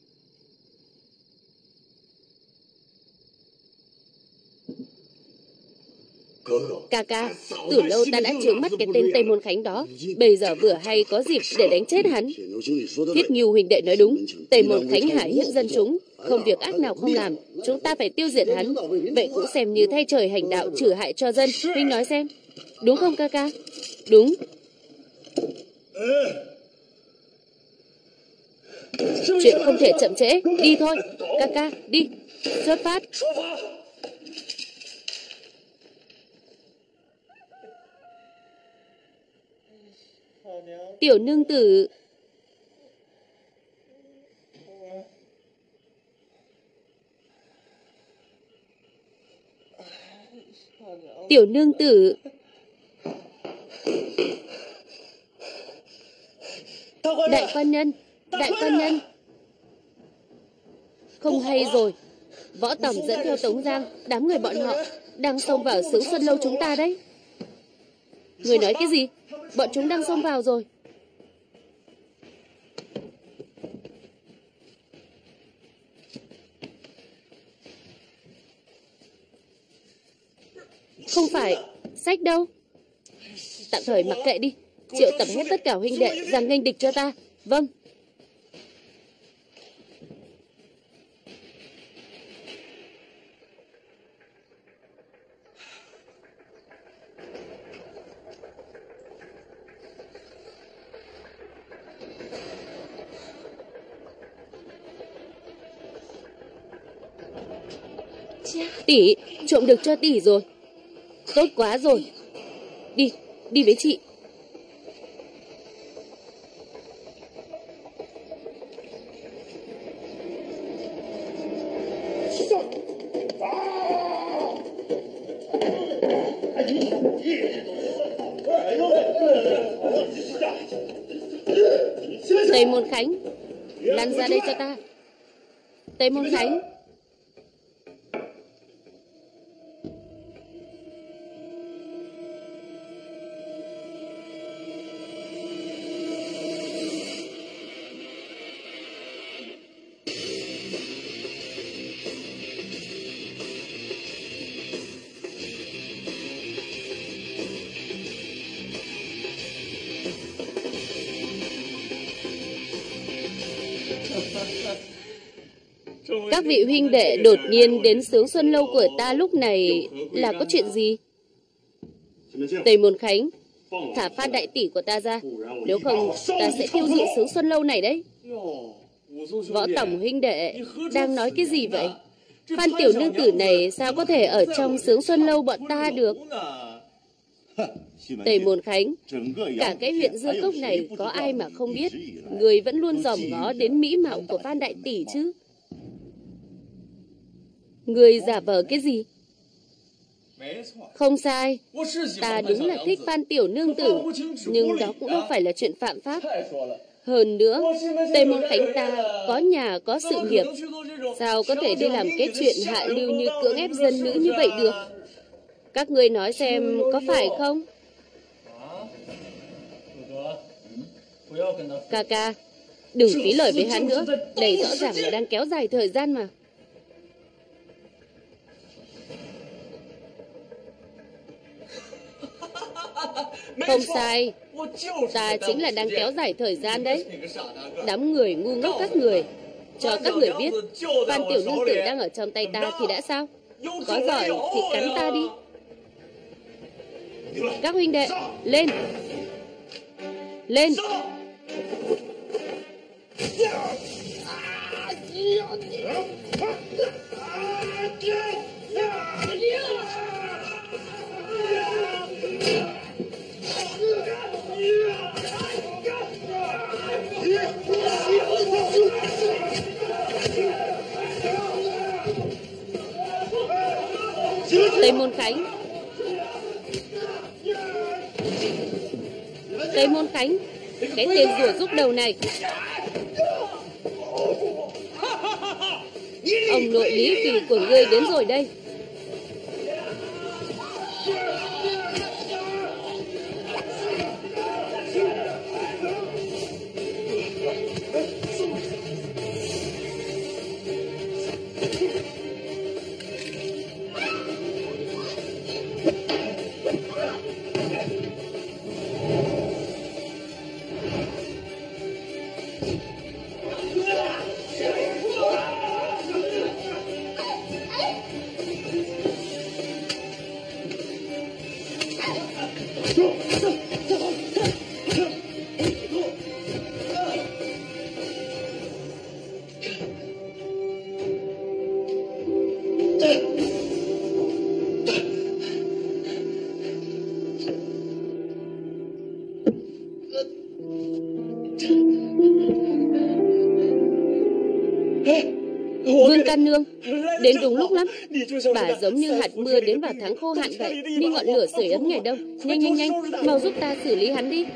Ca ca, từ lâu ta đã trướng mắt cái tên Tây Môn Khánh đó. Bây giờ vừa hay có dịp để đánh chết hắn. Thiết Ngưu huynh đệ nói đúng. Tây Môn Khánh hại hiếp dân chúng, không việc ác nào không làm. Chúng ta phải tiêu diệt hắn. Vậy cũng xem như thay trời hành đạo, trừ hại cho dân. Huynh nói xem, đúng không ca ca? Đúng. Chuyện không thể chậm trễ. Đi thôi, ca ca, đi. Xuất phát. Tiểu nương tử. Tiểu nương tử. Đại quan nhân, đại quan nhân. Không hay rồi. Võ Tòng dẫn theo Tống Giang, đám người bọn họ đang xông vào xứ Xuân Lâu chúng ta đấy. Người nói cái gì? Bọn chúng đang xông vào rồi. Không phải. Sách đâu? Tạm thời mặc kệ đi. Triệu tập hết tất cả huynh đệ ra nghênh địch cho ta. Vâng. Tỷ, trộm được cho tỷ rồi. Tốt quá rồi. Đi, đi với chị. Tây Môn Khánh, lăn ra đây cho ta. Tây Môn Khánh. Các vị huynh đệ đột nhiên đến xướng Xuân Lâu của ta lúc này là có chuyện gì? Tây Môn Khánh, thả Phan đại tỷ của ta ra. Nếu không ta sẽ tiêu diệt xướng Xuân Lâu này đấy. Võ Tổng huynh đệ đang nói cái gì vậy? Phan tiểu nương tử này sao có thể ở trong xướng Xuân Lâu bọn ta được? Tây Môn Khánh, cả cái huyện Dương Cốc này có ai mà không biết người vẫn luôn dòm ngó đến mỹ mạo của Phan đại tỷ chứ? Người giả vờ cái gì? Không sai, ta đúng là thích Phan tiểu nương tử, nhưng đó cũng đâu phải là chuyện phạm pháp. Hơn nữa, Tây Môn Khánh ta có nhà có sự nghiệp, sao có thể đi làm cái chuyện hạ lưu như cưỡng ép dân nữ như vậy được? Các ngươi nói xem có phải không? Ca ca, Đừng phí lời với hắn nữa. Đây rõ ràng là đang kéo dài thời gian mà. Không sai. Ta chính là đang kéo dài thời gian đấy. Đám người ngu ngốc các người. Cho các người biết, Phan tiểu nương tử đang ở trong tay ta thì đã sao? Có giỏi thì cắn ta đi. Các huynh đệ, lên. Lên. Tây Môn Khánh. Tây Môn Khánh, cái tên rùa rúc đầu này. Ông nội Lý Kỳ của ngươi đến rồi đây. Vương Can Nương, đến đúng lúc lắm. Bà giống như hạt mưa đến vào tháng khô hạn vậy, như ngọn lửa sưởi ấm ngày đông. Nhanh nhanh nhanh, mau giúp ta xử lý hắn đi.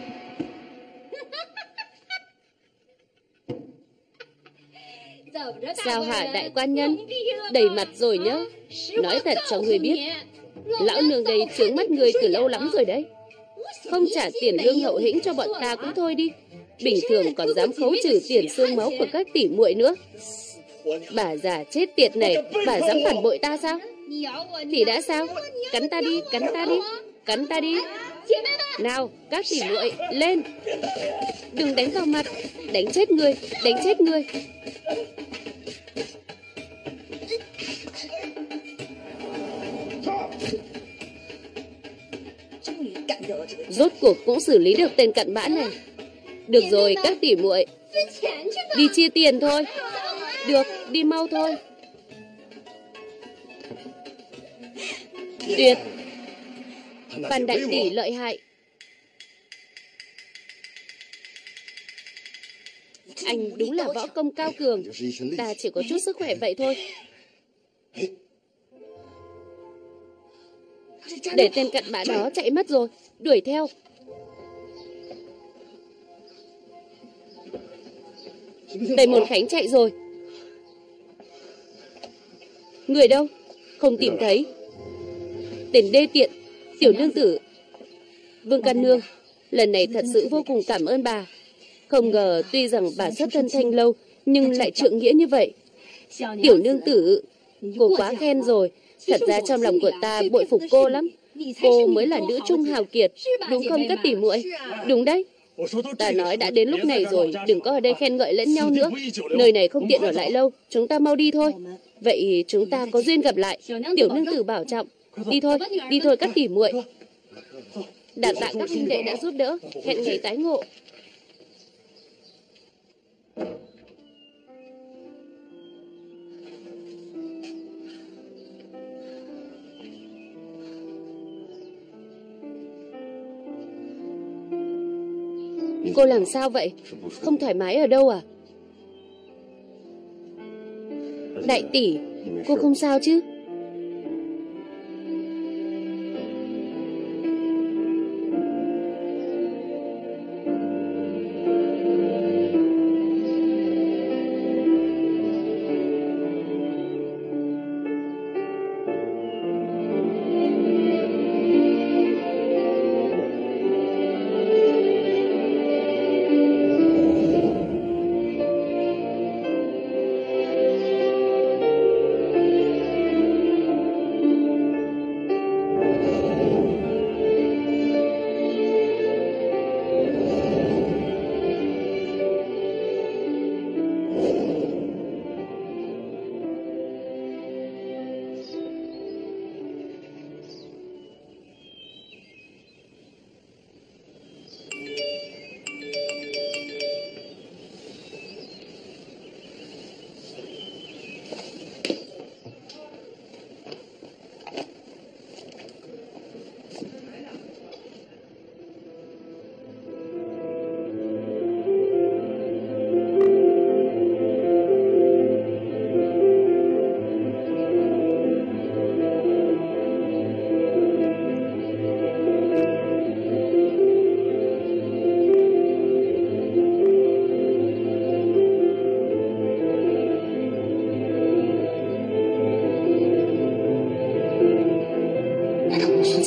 Sao hả đại quan nhân? Đầy mặt rồi nhá. Nói thật cho người biết, lão nương đây trướng mắt người từ lâu lắm rồi đấy. Không trả tiền lương hậu hĩnh cho bọn ta cũng thôi đi, bình thường còn dám khấu trừ tiền xương máu của các tỷ muội nữa. Bà già chết tiệt này, bà dám phản bội ta sao? Thì đã sao? Cắn ta đi, cắn ta đi, cắn ta đi. Nào, các tỷ muội, lên. Đừng đánh vào mặt, đánh chết người, đánh chết người. Rốt cuộc cũng xử lý được tên cặn bã này. Được rồi, các tỷ muội, đi chia tiền thôi. Được, đi mau thôi. Tuyệt. Phan đại tỷ lợi hại. Anh đúng là võ công cao cường. Ta chỉ có chút sức khỏe vậy thôi. Để tên cặn bã đó chạy mất rồi. Đuổi theo. Tây Môn Khánh chạy rồi. Người đâu? Không tìm thấy. Tên đê tiện, tiểu nương tử. Vương Can Nương, lần này thật sự vô cùng cảm ơn bà. Không ngờ tuy rằng bà xuất thân Thanh Lâu, nhưng lại trượng nghĩa như vậy. Tiểu nương tử, cô quá khen rồi. Thật ra trong lòng của ta bội phục cô lắm. Cô mới là nữ trung hào kiệt, đúng không các tỷ muội? Đúng đấy. Ta nói đã đến lúc này rồi, đừng có ở đây khen ngợi lẫn nhau nữa. Nơi này không tiện ở lại lâu, chúng ta mau đi thôi. Vậy chúng ta có duyên gặp lại. Tiểu nương tử bảo trọng. Đi thôi, đi thôi các tỷ muội. Đa tạ các huynh đệ đã giúp đỡ. Hẹn ngày tái ngộ. Cô làm sao vậy? Không thoải mái ở đâu à? Đại tỷ, cô không sao chứ?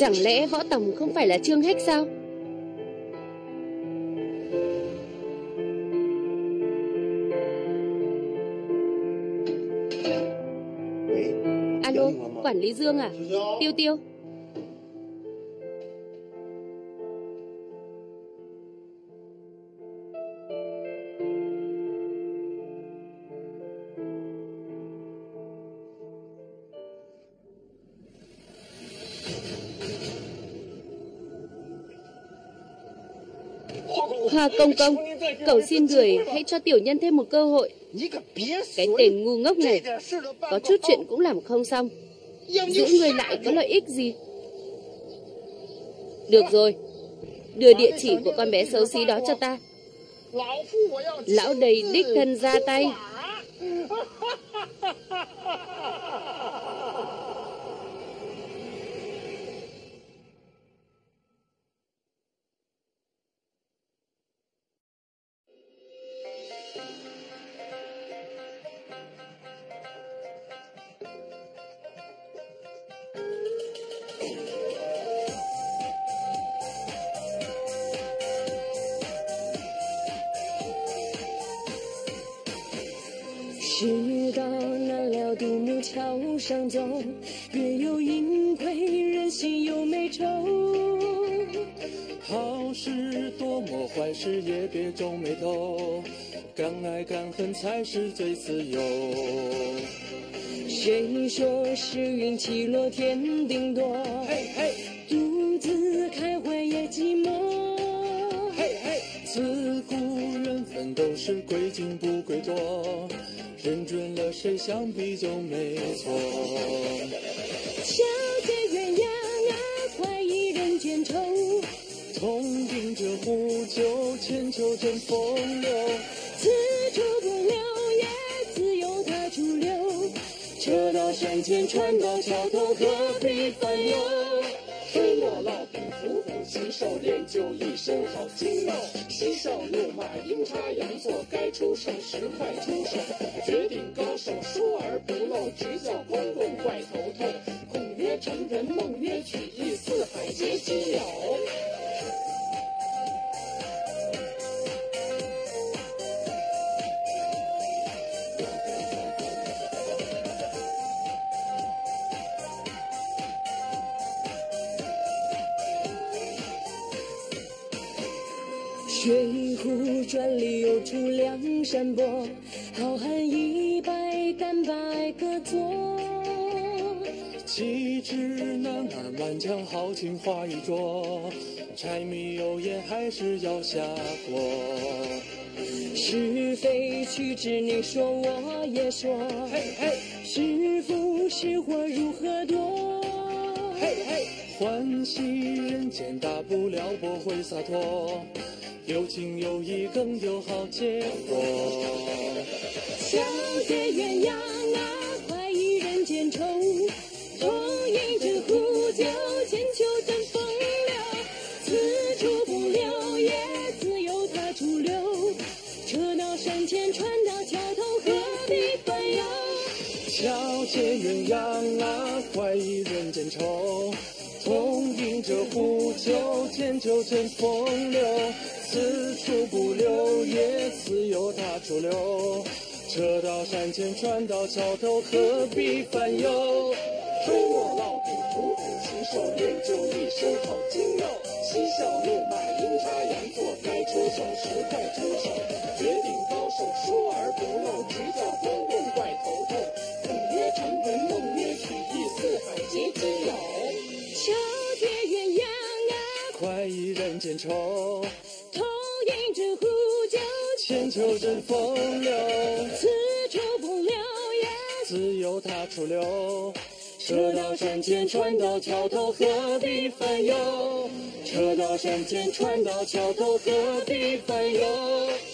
Chẳng lẽ Võ Tòng không phải là Trương Hách sao? Alo, quản lý Dương à? Tiêu Tiêu. Hoa Công Công, cậu xin người hãy cho tiểu nhân thêm một cơ hội. Cái tên ngu ngốc này, có chút chuyện cũng làm không xong. Giữ người lại có lợi ích gì? Được rồi, đưa địa chỉ của con bé xấu xí đó cho ta. Lão đây đích thân ra tay. 世道难料，独木桥上走，月有阴亏，人心有美丑。 好事多磨，坏事也别皱眉头，敢爱敢恨才是最自由。 谁说是运气落天定夺？ 嘿嘿， 独自开怀也寂寞。 嘿嘿，自古缘分都是归尽不归多。认准了谁，想必就没错。 小姐鸳鸯啊，快意人间愁。 同饮着壶酒，千秋真风流。 此处不留爷，自有他处留。 车到山前，船到桥头，何必烦忧？ 黑墨烙饼，虎虎洗手，练就一身好筋肉。嬉笑怒骂，阴差阳错，该出手时快出手。绝顶高手，疏而不漏，直叫公公怪头痛。孔曰成人，孟曰取义，四海皆基友。 水浒传里有出梁山伯，好汉一百单百个做。 气质男儿满腔豪情话一桌，柴米油盐还是要下锅。 是非曲直你说我也说， 嘿嘿， 是福是祸如何夺？ 嘿嘿，欢喜人间大不了不会洒脱，有情有义更有好结果。 小姐鸳鸯啊，快意人间愁。同饮着壶酒，千秋真风流。此处不留爷，自有他处留。车到山前，船到桥头，何必烦忧？ 小姐鸳鸯啊，快意人间愁。同饮着壶酒，千秋真风流。此处不留爷，自有他处留。车到山前，船到桥头，何必烦忧？ 黑墨烙饼，虎虎洗手，练就一身好筋肉。嬉笑怒骂，阴差阳错，该出手时快出手。绝顶高手，疏而不漏，直叫公公怪头痛。孔曰成人，孟曰取义，四海皆基友。 小姐鸳鸯啊， 快意人间愁。 同饮着壶酒， 千秋真风流。 此处不留爷， 自有他处留。车到山前，船到桥头，何必烦忧？车到山前，船到桥头，何必烦忧？